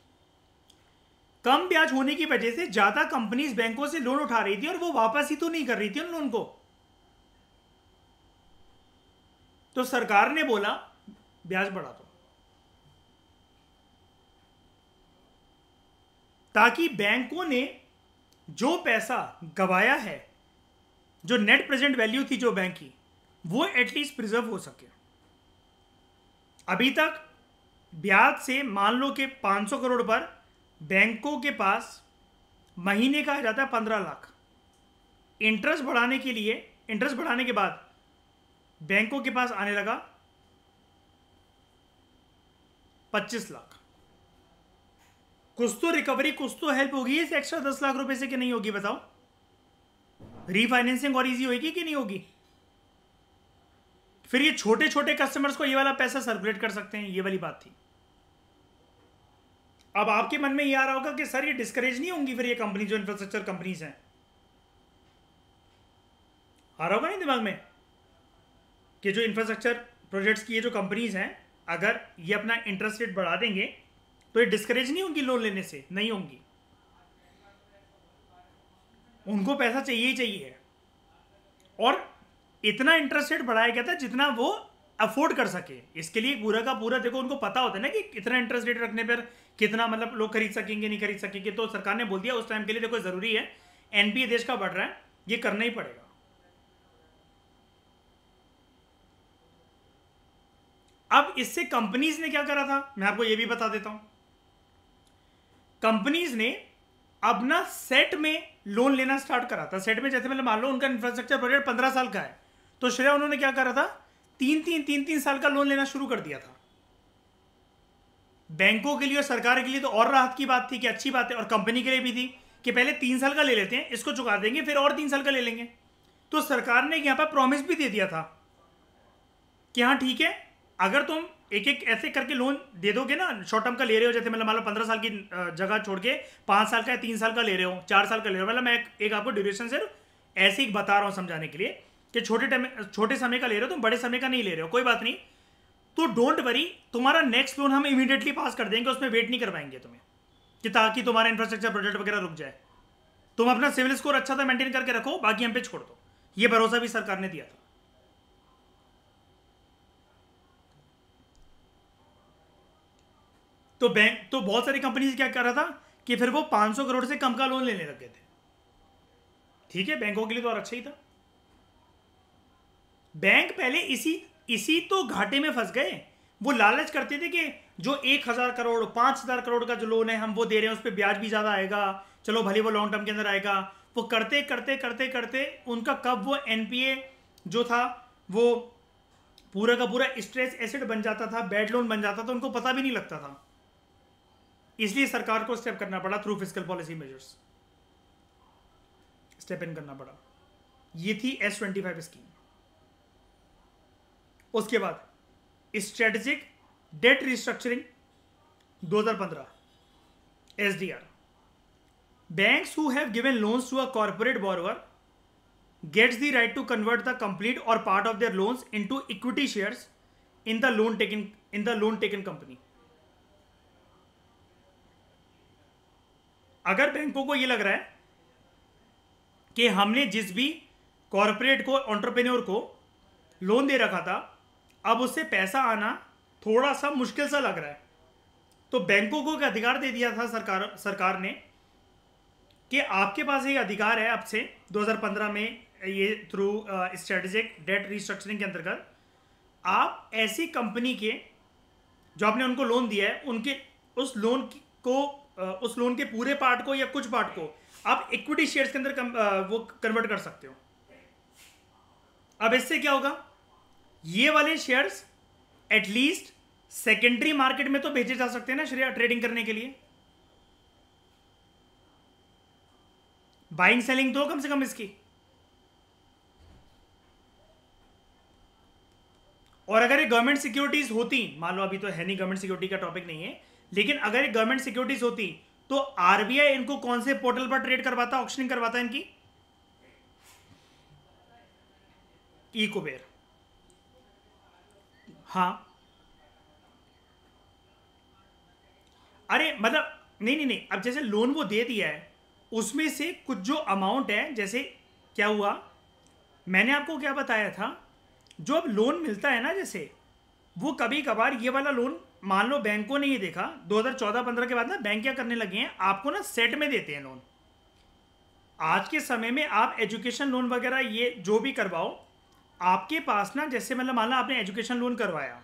कम ब्याज होने की वजह से ज्यादा कंपनीज बैंकों से लोन उठा रही थी और वो वापस ही तो नहीं कर रही थी उन लोन को। तो सरकार ने बोला ब्याज बढ़ा दो, ताकि बैंकों ने जो पैसा गवाया है, जो नेट प्रेजेंट वैल्यू थी जो बैंक की, वो एटलीस्ट प्रिजर्व हो सके। अभी तक ब्याज से मान लो कि 500 करोड़ पर बैंकों के पास महीने का आ जाता है 15 लाख। इंटरेस्ट बढ़ाने के लिए, इंटरेस्ट बढ़ाने के बाद बैंकों के पास आने लगा 25 लाख। कुछ तो रिकवरी, कुछ तो हेल्प होगी इस एक्स्ट्रा 10 लाख रुपए से कि नहीं होगी बताओ? रीफाइनेंसिंग और इजी होगी कि नहीं होगी? फिर ये छोटे छोटे कस्टमर्स को ये वाला पैसा सर्कुलेट कर सकते हैं, ये वाली बात थी। अब आपके मन में ये आ रहा होगा कि सर ये डिस्करेज नहीं होंगी फिर ये कंपनी, जो इंफ्रास्ट्रक्चर कंपनीज हैं? आ रहा होगा नहीं दिमाग में कि जो इंफ्रास्ट्रक्चर प्रोजेक्ट्स की ये जो कंपनीज हैं, अगर ये अपना इंटरेस्ट रेट बढ़ा देंगे तो ये डिस्करेज नहीं होंगी लोन लेने से? नहीं होंगी, उनको पैसा चाहिए ही चाहिए। और इतना इंटरेस्ट रेट बढ़ाया गया था जितना वो अफोर्ड कर सके। इसके लिए पूरा का पूरा देखो, उनको पता होता है ना कि इतना इंटरेस्ट रेट रखने पर कितना मतलब लोग खरीद सकेंगे नहीं खरीद सकेंगे। तो सरकार ने बोल दिया उस टाइम के लिए देखो जरूरी है, एनपीए देश का बढ़ रहा है, ये करना ही पड़ेगा। अब इससे कंपनीज ने क्या करा था मैं आपको ये भी बता देता हूं। कंपनीज ने अब ना सेट में लोन लेना स्टार्ट करा था। सेट में जैसे मतलब मान लो उनका इंफ्रास्ट्रक्चर प्रोजेक्ट 15 साल का है, तो श्रेया उन्होंने क्या करा था, 3 साल का लोन लेना शुरू कर दिया था। बैंकों के लिए और सरकार के लिए तो और राहत की बात थी कि अच्छी बात है, और कंपनी के लिए भी थी कि पहले 3 साल का ले लेते हैं, इसको चुका देंगे, फिर और 3 साल का ले लेंगे। तो सरकार ने यहाँ पर प्रॉमिस भी दे दिया था कि हाँ ठीक है, अगर तुम एक एक ऐसे करके लोन दे दोगे ना, शॉर्ट टर्म का ले रहे हो, जैसे मतलब मान लो 15 साल की जगह छोड़ के 5 साल का या 3 साल का ले रहे हो, 4 साल का ले रहे हो, मतलब मैं एक आपको ड्यूरेशन सिर्फ ऐसे ही बता रहा हूँ समझाने के लिए कि छोटे समय का ले रहे हो तुम, बड़े समय का नहीं ले रहे हो, कोई बात नहीं, तो डोंट वरी, तुम्हारा नेक्स्ट लोन हम इमीडिएटली पास कर देंगे, उसमें वेट नहीं करवाएंगे तुम्हें कि ताकि तुम्हारा इंफ्रास्ट्रक्चर प्रोजेक्ट वगैरह रुक जाए। तुम अपना सिविल स्कोर अच्छा सा मेंटेन करके रखो, बाकी हम पे छोड़ दो। ये भरोसा भी सरकार ने दिया था। तो बैंक तो बहुत सारी कंपनीज क्या कर रहा था कि फिर वो 500 करोड़ से कम का लोन लेने लग गए थे। ठीक है, बैंकों के लिए तो और अच्छा ही था। बैंक पहले इसी तो घाटे में फंस गए। वो लालच करते थे कि जो 1000 करोड़ 5000 करोड़ का जो लोन है हम वो दे रहे हैं, उस पर ब्याज भी ज्यादा आएगा, चलो भले वो लॉन्ग टर्म के अंदर आएगा। वो करते करते करते करते उनका कब वो एनपीए जो था वो पूरा का पूरा स्ट्रेस एसिड बन जाता था, बैड लोन बन जाता था, उनको पता भी नहीं लगता था। इसलिए सरकार को स्टेप करना पड़ा, through fiscal policy measures step in करना पड़ा। ये थी S25 स्कीम। उसके बाद strategic debt restructuring 2015 SDR। Banks who have given loans to a corporate borrower gets the right to convert the complete or part of their loans into equity shares in the loan taken company। अगर बैंकों को ये लग रहा है कि हमने जिस भी कॉरपोरेट को, एंटरप्रेन्योर को लोन दे रखा था, अब उससे पैसा आना थोड़ा सा मुश्किल सा लग रहा है, तो बैंकों को एक अधिकार दे दिया था सरकार ने कि आपके पास एक अधिकार है अब से 2015 में, ये थ्रू स्ट्रेटेजिक डेट रिस्ट्रक्चरिंग के अंतर्गत आप ऐसी कंपनी के जो आपने उनको लोन दिया है उनके उस लोन के पूरे पार्ट को या कुछ पार्ट को आप इक्विटी शेयर्स के अंदर वो कन्वर्ट कर सकते हो। अब इससे क्या होगा, ये वाले शेयर्स एटलीस्ट सेकेंडरी मार्केट में तो भेजे जा सकते हैं ना शेयर ट्रेडिंग करने के लिए, बाइंग सेलिंग तो कम से कम इसकी। और अगर ये गवर्नमेंट सिक्योरिटीज होती, मान लो अभी तो है नहीं, गवर्नमेंट सिक्योरिटी का टॉपिक नहीं है, लेकिन अगर ये गवर्नमेंट सिक्योरिटीज होती तो आरबीआई इनको कौन से पोर्टल पर ट्रेड करवाता, ऑक्शनिंग करवाता इनकी? इकोबेर। हाँ, अरे मतलब नहीं, अब जैसे लोन वो दे दिया है उसमें से कुछ जो अमाउंट है, जैसे क्या हुआ, मैंने आपको क्या बताया था, जो अब लोन मिलता है ना, जैसे वो कभी कभार ये वाला लोन, मान लो बैंकों ने ये देखा 2014-15 के बाद ना, बैंक क्या करने लगे हैं, आपको ना सेट में देते हैं लोन। आज के समय में आप एजुकेशन लोन वगैरह ये जो भी करवाओ, आपके पास ना, जैसे मतलब मान लो आपने एजुकेशन लोन करवाया,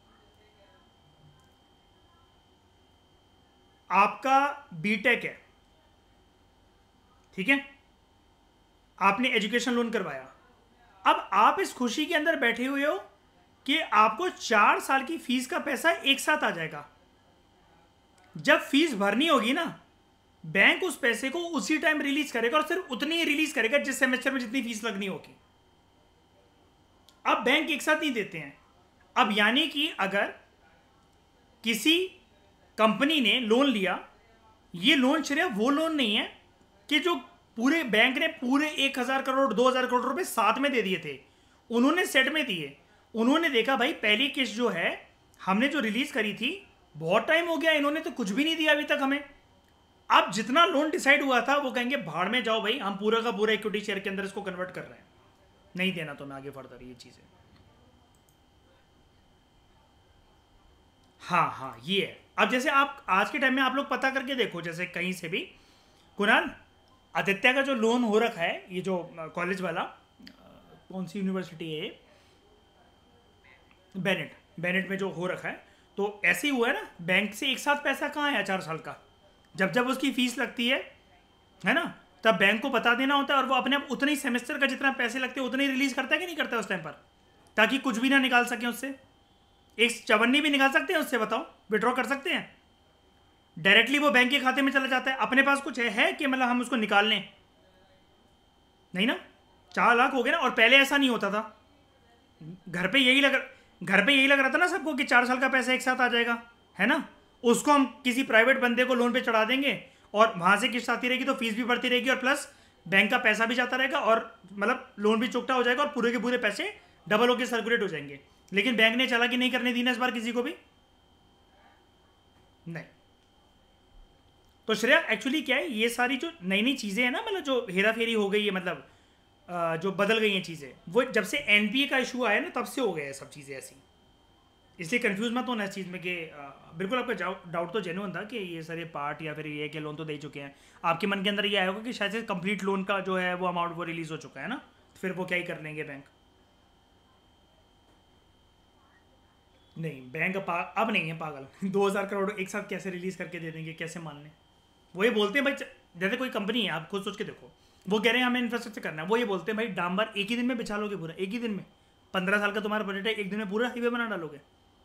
आपका बीटेक है, ठीक है, आपने एजुकेशन लोन करवाया, अब आप इस खुशी के अंदर बैठे हुए हो कि आपको 4 साल की फीस का पैसा एक साथ आ जाएगा। जब फीस भरनी होगी ना, बैंक उस पैसे को उसी टाइम रिलीज करेगा, और सिर्फ उतनी ही रिलीज करेगा जिस सेमेस्टर में जितनी फीस लगनी होगी। अब बैंक एक साथ नहीं देते हैं। अब यानी कि अगर किसी कंपनी ने लोन लिया, ये लोन सिर्फ वो लोन नहीं है कि जो पूरे बैंक ने पूरे 1000 करोड़ 2000 करोड़ रुपए साथ में दे दिए थे, उन्होंने सेट में दिए। उन्होंने देखा भाई पहली किस्त जो है हमने जो रिलीज करी थी, बहुत टाइम हो गया, इन्होंने तो कुछ भी नहीं दिया अभी तक हमें। अब जितना लोन डिसाइड हुआ था वो कहेंगे भाड़ में जाओ भाई, हम पूरा का पूरा इक्विटी शेयर के अंदर इसको कन्वर्ट कर रहे हैं, नहीं देना तो मैं आगे फर्दर ये चीजें। हाँ, ये है। अब जैसे आप आज के टाइम में आप लोग पता करके देखो, जैसे कहीं से भी, कुणाल, आदित्य का जो लोन हो रखा है, ये जो कॉलेज वाला, कौन सी यूनिवर्सिटी है ये, बेनेट में जो हो रखा है, तो ऐसे ही हुआ है ना, बैंक से एक साथ पैसा कहाँ आया 4 साल का, जब उसकी फीस लगती है ना, तब बैंक को बता देना होता है, और वो अपने आप उतने ही सेमेस्टर का जितना पैसे लगते हैं उतने ही रिलीज करता है कि नहीं करता है उस टाइम पर, ताकि कुछ भी ना निकाल सकें उससे। एक चवन्नी भी निकाल सकते हैं उससे, बताओ, विड्रॉ कर सकते हैं डायरेक्टली, वो बैंक के खाते में चला जाता है। अपने पास कुछ है कि मतलब हम उसको निकाल लें? नहीं ना, 4 लाख हो गए ना। और पहले ऐसा नहीं होता था, घर पे यही लग रहा था ना सबको कि 4 साल का पैसा एक साथ आ जाएगा, है ना। उसको हम किसी प्राइवेट बंदे को लोन पे चढ़ा देंगे और वहां से किस्त आती रहेगी तो फीस भी बढ़ती रहेगी और प्लस बैंक का पैसा भी जाता रहेगा और मतलब लोन भी चुकता हो जाएगा और पूरे के पूरे पैसे डबल होकर सर्कुलेट हो जाएंगे। लेकिन बैंक ने चला कि नहीं करने दी ना इस बार किसी को भी नहीं। तो श्रेया एक्चुअली क्या है, ये सारी जो नई नई चीज़ें हैं ना, मतलब जो हेरा फेरी हो गई है, मतलब जो बदल गई हैं चीज़ें, वो जब से एनपीए का इशू आया ना तब से हो गया है सब चीज़ें ऐसी। इसलिए कंफ्यूज मत होना इस चीज़ में कि बिल्कुल आपका डाउट तो जेन्युइन था कि ये सारे पार्ट या फिर ये के लोन तो दे चुके हैं। आपके मन के अंदर ये आया होगा कि शायद से कंप्लीट लोन का जो है वो अमाउंट वो रिलीज़ हो चुका है ना, फिर वो क्या ही कर लेंगे बैंक। नहीं, बैंक अब नहीं है पागल 2,000 करोड़ एक साथ कैसे रिलीज़ करके दे देंगे, कैसे मान लें। वो ये बोलते हैं भाई, जैसे कोई कंपनी है, आप खुद सोच के देखो, वो कह रहे हैं हमें इंफ्रास्ट्रक्चर करना है, वो ये बोलते हैं भाई डांबर एक ही दिन में बिछा लोगे पूरा, एक ही दिन में 15 साल का तुम्हारा बजट है, एक दिन में पूरा हाईवे बना डालोगे।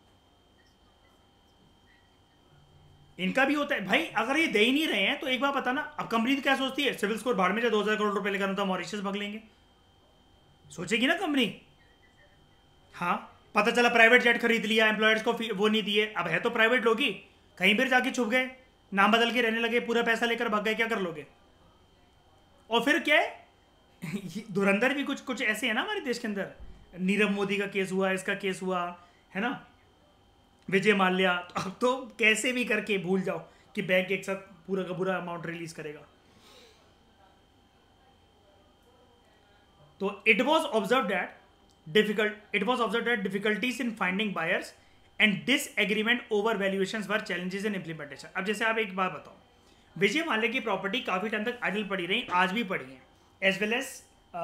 इनका भी होता है भाई, अगर ये दे ही नहीं रहे हैं तो एक बार पता ना, अब कंपनी तो क्या सोचती है, सिविल स्कोर भाड़ में जाए, 2,000 करोड़ रुपए लेकर तो मॉरिशस भाग लेंगे, सोचेगी ना कंपनी। हाँ, पता चला प्राइवेट जेट खरीद लिया, एम्प्लॉयर्स को वो नहीं दिए, अब है तो प्राइवेट लोग ही, कहीं पर जाके छुप गए, नाम बदल के रहने लगे, पूरा पैसा लेकर भाग गए, क्या कर लोगे। और फिर क्या है धुरंधर भी कुछ कुछ ऐसे है ना हमारे देश के अंदर, नीरव मोदी का केस हुआ, इसका केस हुआ, है ना, विजय माल्या, तो अब तो कैसे भी करके भूल जाओ कि बैंक एक साथ पूरा का पूरा अमाउंट रिलीज करेगा। तो it was observe that difficulties in finding buyers and disagreement over valuations were challenges in implementation. अब जैसे आप एक बात बताओ, विजय माल्या की प्रॉपर्टी काफी टाइम तक आइडल पड़ी रही, आज भी पड़ी है, as well as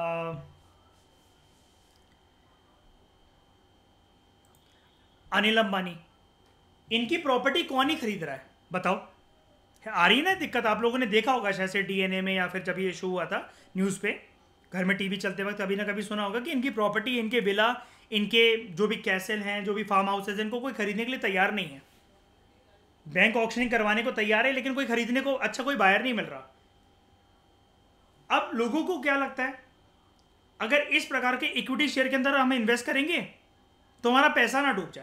Anil Ambani, इनकी प्रॉपर्टी कौन ही खरीद रहा है बताओ। आ रही है ना दिक्कत, आप लोगों ने देखा होगा शायद से डीएनए में, या फिर जब ये इशू हुआ था न्यूज़ पे, घर में टीवी चलते वक्त कभी ना कभी सुना होगा कि इनकी प्रॉपर्टी, इनके विला, इनके जो भी कैसल हैं, जो भी फार्म हाउसेज हैं, इनको कोई खरीदने के लिए तैयार नहीं है। बैंक ऑक्शनिंग करवाने को तैयार है लेकिन कोई खरीदने को अच्छा कोई बायर नहीं मिल रहा। अब लोगों को क्या लगता है, अगर इस प्रकार के इक्विटी शेयर के अंदर हम इन्वेस्ट करेंगे तो हमारा पैसा ना डूब जाए।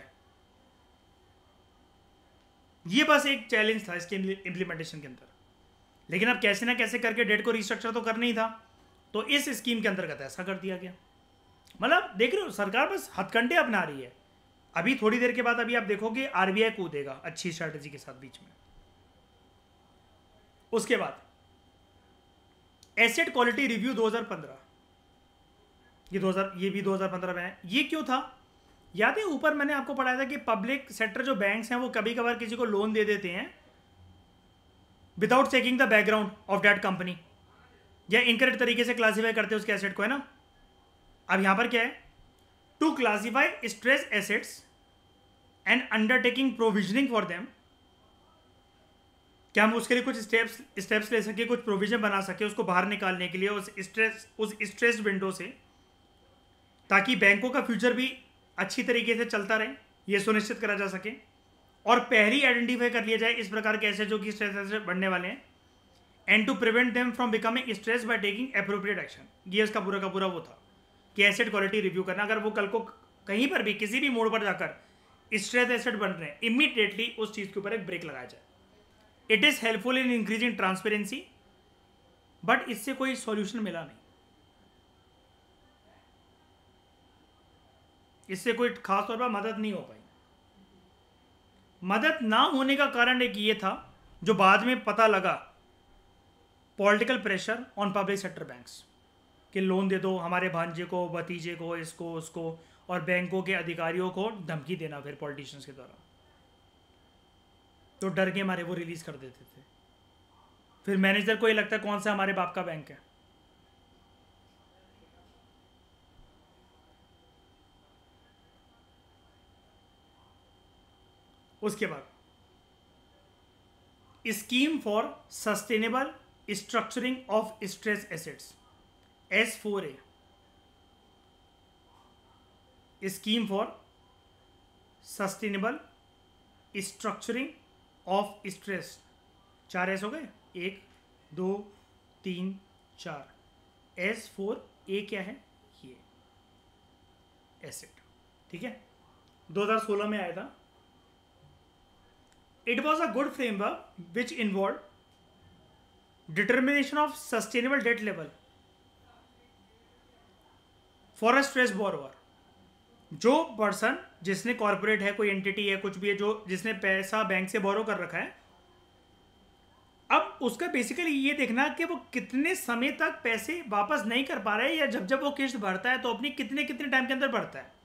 ये बस एक चैलेंज था इसके इम्प्लीमेंटेशन के अंदर। लेकिन अब कैसे ना कैसे करके डेट को रिस्ट्रक्चर तो करना ही था, तो इस स्कीम के अंतर्गत ऐसा कर दिया गया। मतलब देख रहे हो सरकार बस हथकंडे अपना रही है। अभी थोड़ी देर के बाद अभी आप देखोगे आरबीआई कूदेगा अच्छी स्ट्रैटेजी के साथ बीच में। उसके बाद एसेट क्वालिटी रिव्यू 2015, ये भी 2015 में है। ये क्यों था याद है, ऊपर मैंने आपको पढ़ाया था कि पब्लिक सेक्टर जो बैंक्स हैं वो कभी कभार किसी को लोन दे देते हैं without checking the background of that company, या इनकरेक्ट तरीके से क्लासीफाई करते हैं उसके एसेट को, है ना। अब यहां पर क्या है, to classify stress assets and undertaking provisioning for them, क्या हम उसके लिए कुछ स्टेप्स ले सके, कुछ प्रोविजन बना सके उसको बाहर निकालने के लिए उस स्ट्रेस विंडो से, ताकि बैंकों का फ्यूचर भी अच्छी तरीके से चलता रहे, ये सुनिश्चित करा जा सके। और पहले आइडेंटिफाई कर लिया जाए इस प्रकार के एसेट जो कि स्ट्रेस एसेट बढ़ने वाले हैं, and to prevent them from becoming stress by taking appropriate action. ये उसका पूरा का पूरा वो था कि एसेट क्वालिटी रिव्यू करना। अगर वो कल को कहीं पर भी किसी भी मोड़ पर जाकर स्ट्रेस एसेट बन रहे हैं, इमीडिएटली उस चीज़ के ऊपर एक ब्रेक लगाया जाए। It is helpful in increasing transparency, but इससे कोई सॉल्यूशन मिला नहीं, इससे कोई खास तौर पर मदद नहीं हो पाई। मदद ना होने का कारण एक ये था जो बाद में पता लगा, political pressure on public sector banks कि लोन दे दो हमारे भांजे को, भतीजे को, इसको उसको, और बैंकों के अधिकारियों को धमकी देना फिर पॉलिटिशियंस के द्वारा, तो डर के मारे वो रिलीज कर देते थे। फिर मैनेजर को ये लगता है कौन सा हमारे बाप का बैंक है। उसके बाद scheme for sustainable structuring of stress assets, S4A, scheme for sustainable structuring of stress, 4 S हो गए, 1 2 3 4, S4 ए क्या है, ये एसेट, ठीक है, 2016 में आया था। It was a good framework which involve determination of sustainable debt level for a stress borrower. जो पर्सन जिसने कॉर्पोरेट है, कोई एंटिटी है, कुछ भी है, जो जिसने पैसा बैंक से बोरो कर रखा है, अब उसका बेसिकली ये देखना कि वो कितने समय तक पैसे वापस नहीं कर पा रहा है, या जब जब वो किस्त भरता है तो अपनी कितने कितने टाइम के अंदर भरता है,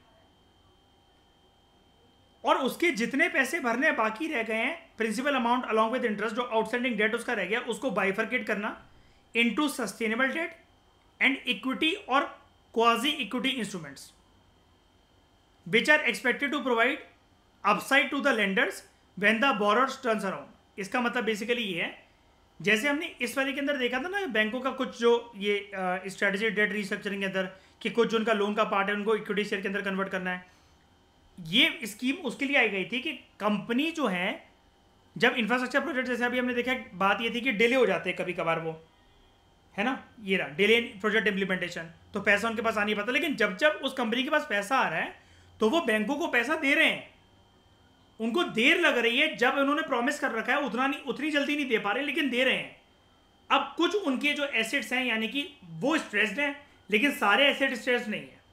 और उसके जितने पैसे भरने बाकी रह गए हैं, principal amount along with interest, जो आउटस्टैंडिंग डेट उसका रह गया, उसको बाइफरकेट करना into sustainable debt and equity और quasi equity instruments which are expected to provide upside to the lenders when the borrower turns around। इसका मतलब बेसिकली ये है, जैसे हमने इस वाले के अंदर देखा था ना बैंकों का कुछ जो ये स्ट्रेटेजी डेट रिस्ट्रक्चरिंग के अंदर, कि कुछ जो उनका लोन का पार्ट है उनको इक्विटी शेयर के अंदर कन्वर्ट करना है। ये स्कीम उसके लिए आई गई थी कि कंपनी जो है, जब इंफ्रास्ट्रक्चर प्रोजेक्ट जैसे अभी हमने देखा, बात ये थी कि डिले हो जाते हैं कभी कभार, वो है ना, ये रहा डिले प्रोजेक्ट इम्प्लीमेंटेशन, तो पैसा उनके पास आ नहीं पाता। लेकिन जब जब उस कंपनी के पास पैसा आ रहा है तो वो बैंकों को पैसा दे रहे हैं, उनको देर लग रही है, जब उन्होंने प्रॉमिस कर रखा है उतनी जल्दी नहीं दे पा रहे, लेकिन दे रहे हैं। अब कुछ उनके जो एसेट्स हैं, यानी कि वो स्ट्रेस्ड हैं, लेकिन सारे एसेट स्ट्रेस्ड नहीं है,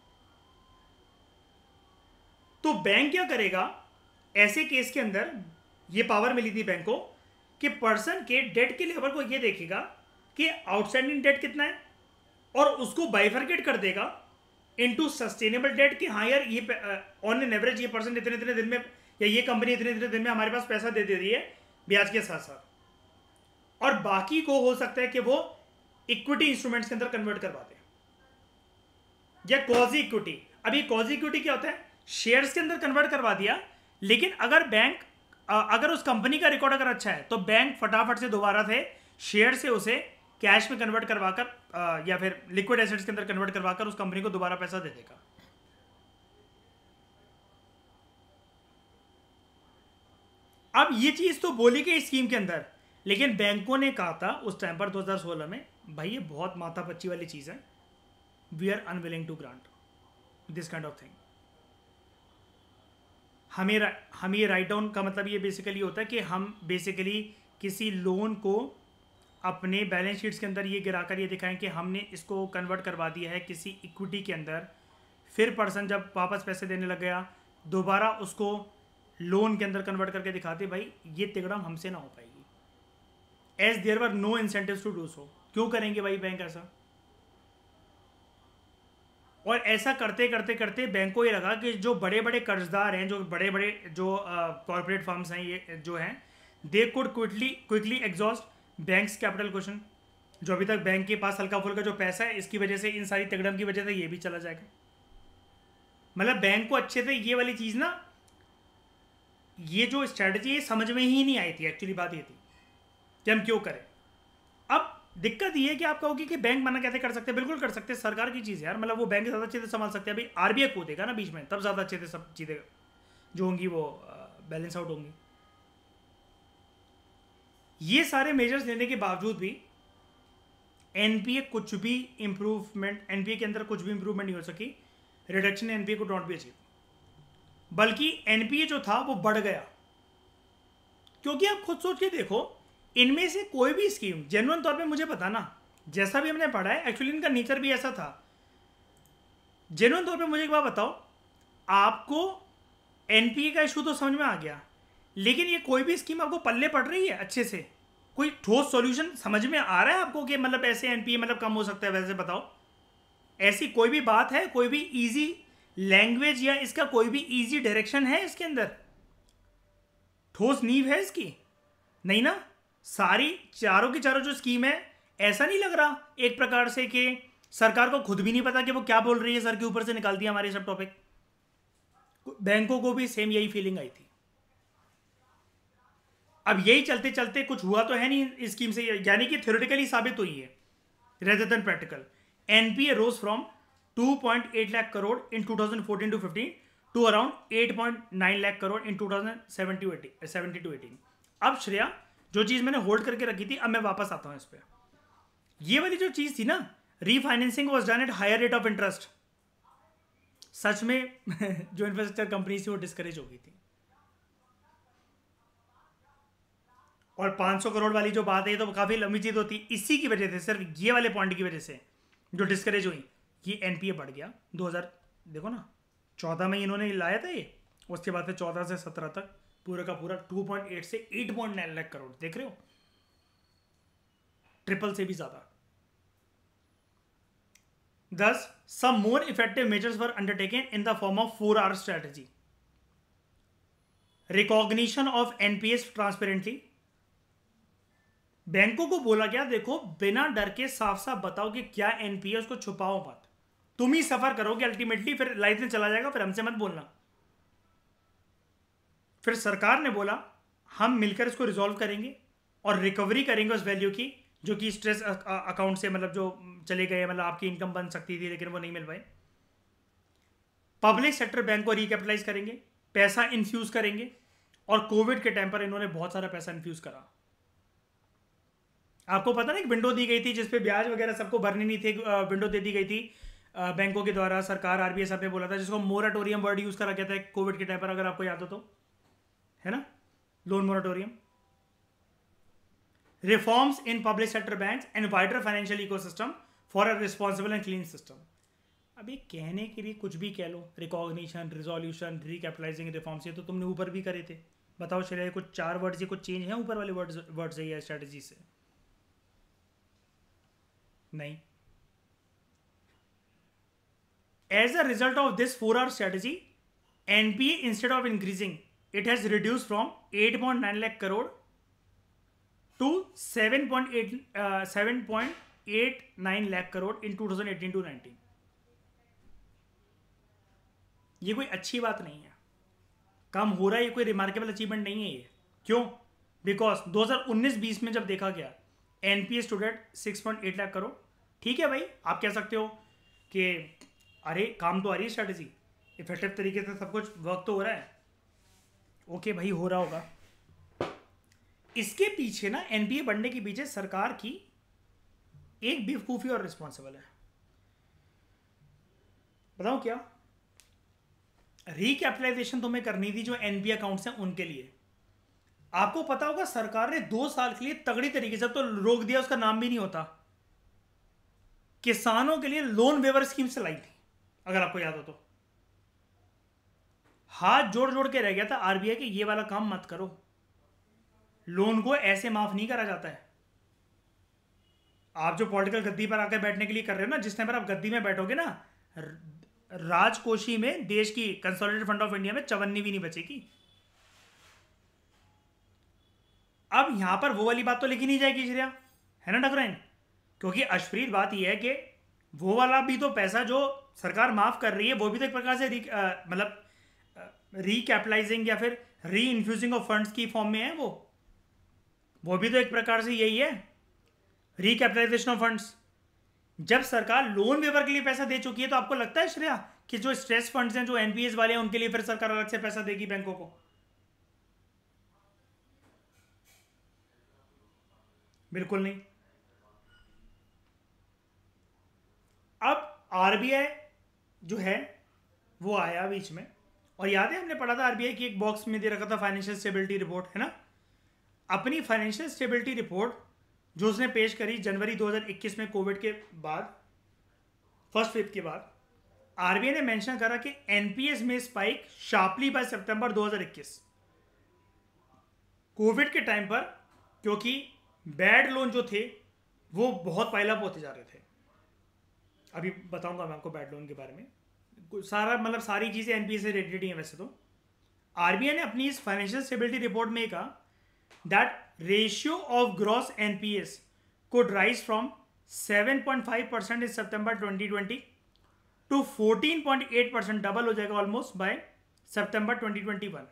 तो बैंक क्या करेगा ऐसे केस के अंदर, ये पावर मिली थी बैंक को कि पर्सन के डेट के लेवल को ये देखेगा कि आउटस्टैंडिंग डेट कितना है, और उसको बाइफरकेट कर देगा इनटू सस्टेनेबल डेट कि हाँ यार, ये ऑन एन एवरेज ये पर्सन इतने इतने दिन में, या ये कंपनी इतने इतने दिन में हमारे पास पैसा दे रही है ब्याज के साथ साथ, और बाकी को हो सकता है कि वो इक्विटी इंस्ट्रूमेंट्स के अंदर कन्वर्ट करवा दे, या क्वाजी इक्विटी। अब ये क्वाजी इक्विटी क्या होता है, शेयर्स के अंदर कन्वर्ट करवा दिया, लेकिन अगर बैंक अगर उस कंपनी का रिकॉर्ड अगर अच्छा है तो बैंक फटाफट से दोबारा से शेयर से उसे कैश में कन्वर्ट करवाकर या फिर लिक्विड एसेट्स के अंदर कन्वर्ट करवाकर उस कंपनी को दोबारा पैसा दे देगा। अब ये चीज तो बोली गई स्कीम के अंदर, लेकिन बैंकों ने कहा था उस टाइम पर 2016 में, भाई ये बहुत माथापच्ची वाली चीज है, we are unwilling to grant this kind of thing. हम ये राइट डाउन का मतलब ये बेसिकली होता है कि हम बेसिकली किसी लोन को अपने बैलेंस शीट्स के अंदर ये गिराकर ये दिखाएं कि हमने इसको कन्वर्ट करवा दिया है किसी इक्विटी के अंदर, फिर पर्सन जब वापस पैसे देने लग गया दोबारा उसको लोन के अंदर कन्वर्ट करके दिखाते, भाई ये तिगड़म हमसे ना हो पाएगी, as there were no incentives to do so. क्यों करेंगे भाई बैंक ऐसा? और ऐसा करते करते करते बैंक को ये लगा कि जो बड़े बड़े कर्जदार हैं, जो बड़े बड़े जो कॉर्पोरेट फर्म्स हैं, ये जो हैं, they could quickly exhaust banks capital question. जो अभी तक बैंक के पास हल्का फुल्का जो पैसा है, इसकी वजह से, इन सारी तगड़म की वजह से ये भी चला जाएगा। मतलब बैंक को अच्छे से ये वाली चीज़ ना, ये जो स्ट्रैटेजी है समझ में ही नहीं आई थी। एक्चुअली बात ये थी कि हम क्यों करें। अब दिक्कत ये है कि आप कहोगे कि बैंक मना कैसे कर सकते हैं? बिल्कुल कर सकते हैं, सरकार की चीज़ है यार, मतलब वो बैंक ज़्यादा अच्छे से संभाल सकते हैं। अभी आरबीआई कूदेगा ना बीच में, तब ज़्यादा अच्छे से सब चीज़ें जो होंगी वो बैलेंस आउट होंगी। ये सारे मेजर्स लेने के बावजूद भी एनपीए कुछ भी इंप्रूवमेंट, एनपीए के अंदर कुछ भी इंप्रूवमेंट नहीं हो सकी। रिडक्शन एनपीए को नॉट बी अचीव, बल्कि एनपीए जो था वो बढ़ गया। क्योंकि आप खुद सोच के देखो, इनमें से कोई भी स्कीम जेन्युइन तौर पे, मुझे पता ना, जैसा भी हमने पढ़ा है एक्चुअली इनका नेचर भी ऐसा था। जेन्युइन तौर पे मुझे एक बात बताओ, आपको एनपीए का इशू तो समझ में आ गया, लेकिन ये कोई भी स्कीम आपको पल्ले पड़ रही है अच्छे से? कोई ठोस सॉल्यूशन समझ में आ रहा है आपको कि मतलब ऐसे एनपीए मतलब कम हो सकता है? वैसे बताओ, ऐसी कोई भी बात है, कोई भी इजी लैंग्वेज या इसका कोई भी इजी डायरेक्शन है इसके अंदर? ठोस नींव है इसकी? नहीं ना। सारी चारों की चारों जो स्कीम है, ऐसा नहीं लग रहा एक प्रकार से कि सरकार को खुद भी नहीं पता कि वो क्या बोल रही है, सर के ऊपर से निकाल दिया हमारे सब टॉपिक। बैंकों को भी सेम यही फीलिंग आई थी। अब यही चलते चलते कुछ हुआ तो है नहीं इस स्कीम से, यानी कि थ्योरेटिकली साबित हुई है rather than practical. NPA rose from 2.8 lakh crore in 2014 to 15 to around 8.9 lakh crore in 2017 to 18। अब श्रेया, जो चीज़ मैंने होल्ड करके रखी थी, अब मैं वापस आता हूँ इस पर। ये वाली जो चीज़ थी ना, refinancing was done at higher rate of interest. सच में जो इंफ्रास्ट्रक्चर कंपनी थी वो डिस्करेज हो गई थी। और 500 करोड़ वाली जो बात है तो काफी लंबी चीज होती, इसी की वजह से, सिर्फ ये वाले पॉइंट की वजह से जो डिस्करेज हुई, ये एनपीए बढ़ गया 2000, देखो ना 14 में इन्होंने लाया था ये, उसके बाद से 14 से 17 तक पूरा का पूरा 2.8 से 8.9 लाख करोड़, देख रहे हो, ट्रिपल से भी ज्यादा। Thus, some more effective measures were undertaken in the form of 4R strategy. Recognition of NPS transparently. बैंकों को बोला गया देखो बिना डर के साफ साफ बताओ कि क्या एनपीए, उसको छुपाओ मत, तुम ही सफर करोगे अल्टीमेटली, फिर लाइफ में चला जाएगा, फिर हमसे मत बोलना। फिर सरकार ने बोला हम मिलकर इसको रिजॉल्व करेंगे और रिकवरी करेंगे उस वैल्यू की जो कि स्ट्रेस अकाउंट से मतलब जो चले गए, मतलब आपकी इनकम बन सकती थी लेकिन वो नहीं मिल पाए। पब्लिक सेक्टर बैंक को रिकैपिटलाइज करेंगे, पैसा इन्फ्यूज करेंगे, और कोविड के टाइम पर इन्होंने बहुत सारा पैसा इन्फ्यूज करा। आपको पता ना एक विंडो दी गई थी जिसपे ब्याज वगैरह सबको भरनी नहीं थी, विंडो दे दी गई थी बैंकों के द्वारा, सरकार आरबीआई साहब ने बोला था, जिसको मोराटोरियम वर्ड यूज करा गया था कोविड के टाइम पर, अगर आपको याद हो तो, है ना, loan moratorium. Reforms in public sector banks and wider financial ecosystem for a responsible and clean system. अभी कहने के लिए कुछ भी कह लो, रिकॉग्निशन, रिजोल्यूशन, रिकैपिटलाइजिंग, रिफॉर्म्स, ये तो तुमने ऊपर भी करे थे। बताओ चलिए कुछ 4 वर्ड्स, ये कुछ चेंज है ऊपर वाले वर्ड्स से या स्ट्रेटजी से? नहीं। As a result of this 4R strategy, NPA instead of increasing, it has reduced from 8.9 lakh crore to 7.89 lakh crore in 2018 to 19। ये कोई अच्छी बात नहीं है, कम हो रहा है, ये कोई रिमार्केबल अचीवमेंट नहीं है ये। क्यों? बिकॉज 2019-20 में जब देखा गया NPA stood at 6.8 lakh crore. ठीक है भाई, आप कह सकते हो कि अरे काम तो आ रही है स्ट्रैटेजी, इफेक्टिव तरीके से सब कुछ वर्क तो हो रहा है। ओके भाई, हो रहा होगा। इसके पीछे ना, एनपीए बढ़ने के पीछे सरकार की एक बेवकूफ़ी और रिस्पॉन्सिबल है। बताऊं क्या? रिकैपिटलाइजेशन तुम्हें करनी थी जो एनपीए अकाउंट्स हैं उनके लिए। आपको पता होगा सरकार ने 2 साल के लिए तगड़ी तरीके से तो रोक दिया, उसका नाम भी नहीं होता, किसानों के लिए लोन वेवर स्कीम चलाई थी, अगर आपको याद हो तो। हाथ जोड़ जोड़ के रह गया था आरबीआई कि ये वाला काम मत करो, लोन को ऐसे माफ नहीं करा जाता है। आप जो पॉलिटिकल गद्दी पर आकर बैठने के लिए कर रहे हो ना, जिस टाइम पर आप गद्दी में बैठोगे ना, राजकोषी में देश की कंसोलिडेटेड फंड ऑफ इंडिया में चवन्नी भी नहीं बचेगी। अब यहां पर वो वाली बात तो लिखी नहीं जाएगी श्रेया, है ना ठकुराइन? क्योंकि अशप्रीत बात यह है कि वो वाला भी तो पैसा जो सरकार माफ कर रही है वो भी तो एक प्रकार से मतलब रिकैपिटलाइजिंग या फिर री इन्फ्यूजिंग ऑफ फंड्स की फॉर्म में है। वो भी तो एक प्रकार से यही है, रिकैपिटलाइजेशन ऑफ फंड्स। जब सरकार लोन वेवर के लिए पैसा दे चुकी है तो आपको लगता है श्रेया कि जो स्ट्रेस फंड्स हैं, जो एनपीएस वाले हैं, उनके लिए फिर सरकार अलग से पैसा देगी बैंकों को? बिल्कुल नहीं। अब आरबीआई जो है वो आया बीच में, और याद है हमने पढ़ा था आरबीआई की एक बॉक्स में दे रखा था फाइनेंशियल स्टेबिलिटी रिपोर्ट, है ना। अपनी फाइनेंशियल स्टेबिलिटी रिपोर्ट जो उसने पेश करी जनवरी 2021 में, कोविड के बाद, फर्स्ट वेव के बाद, आरबीआई ने मेंशन करा कि एनपीएस में स्पाइक शार्पली बाय सितंबर 2021। कोविड के टाइम पर क्योंकि बैड लोन जो थे वो बहुत पाइल अप होते जा रहे थे। अभी बताऊंगा मैं आपको बैड लोन के बारे में, सारा मतलब सारी चीज़ें एनपीए से रिलेटेड ही हैं। वैसे तो आरबीआई ने अपनी इस फाइनेंशियल स्टेबिलिटी रिपोर्ट में कहा that ratio of gross NPAs could rise from 7.5% in September 2020 to 14.8%, double हो जाएगा ऑलमोस्ट बाय सितंबर 2021।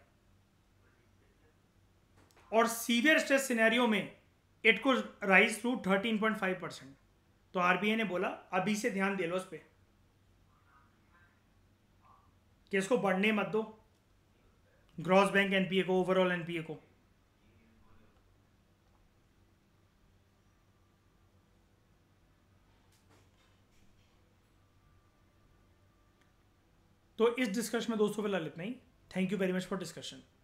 और सीवियर स्ट्रेस सिनेरियो में इट कुड राइज टू 13.5%। तो आरबीआई ने बोला अभी से ध्यान दे लो उस पर कि इसको बढ़ने मत दो, ग्रॉस बैंक एनपीए को, ओवरऑल एनपीए को। तो इस डिस्कशन में दोस्तों फिलहाल इतना ही। Thank you very much for discussion.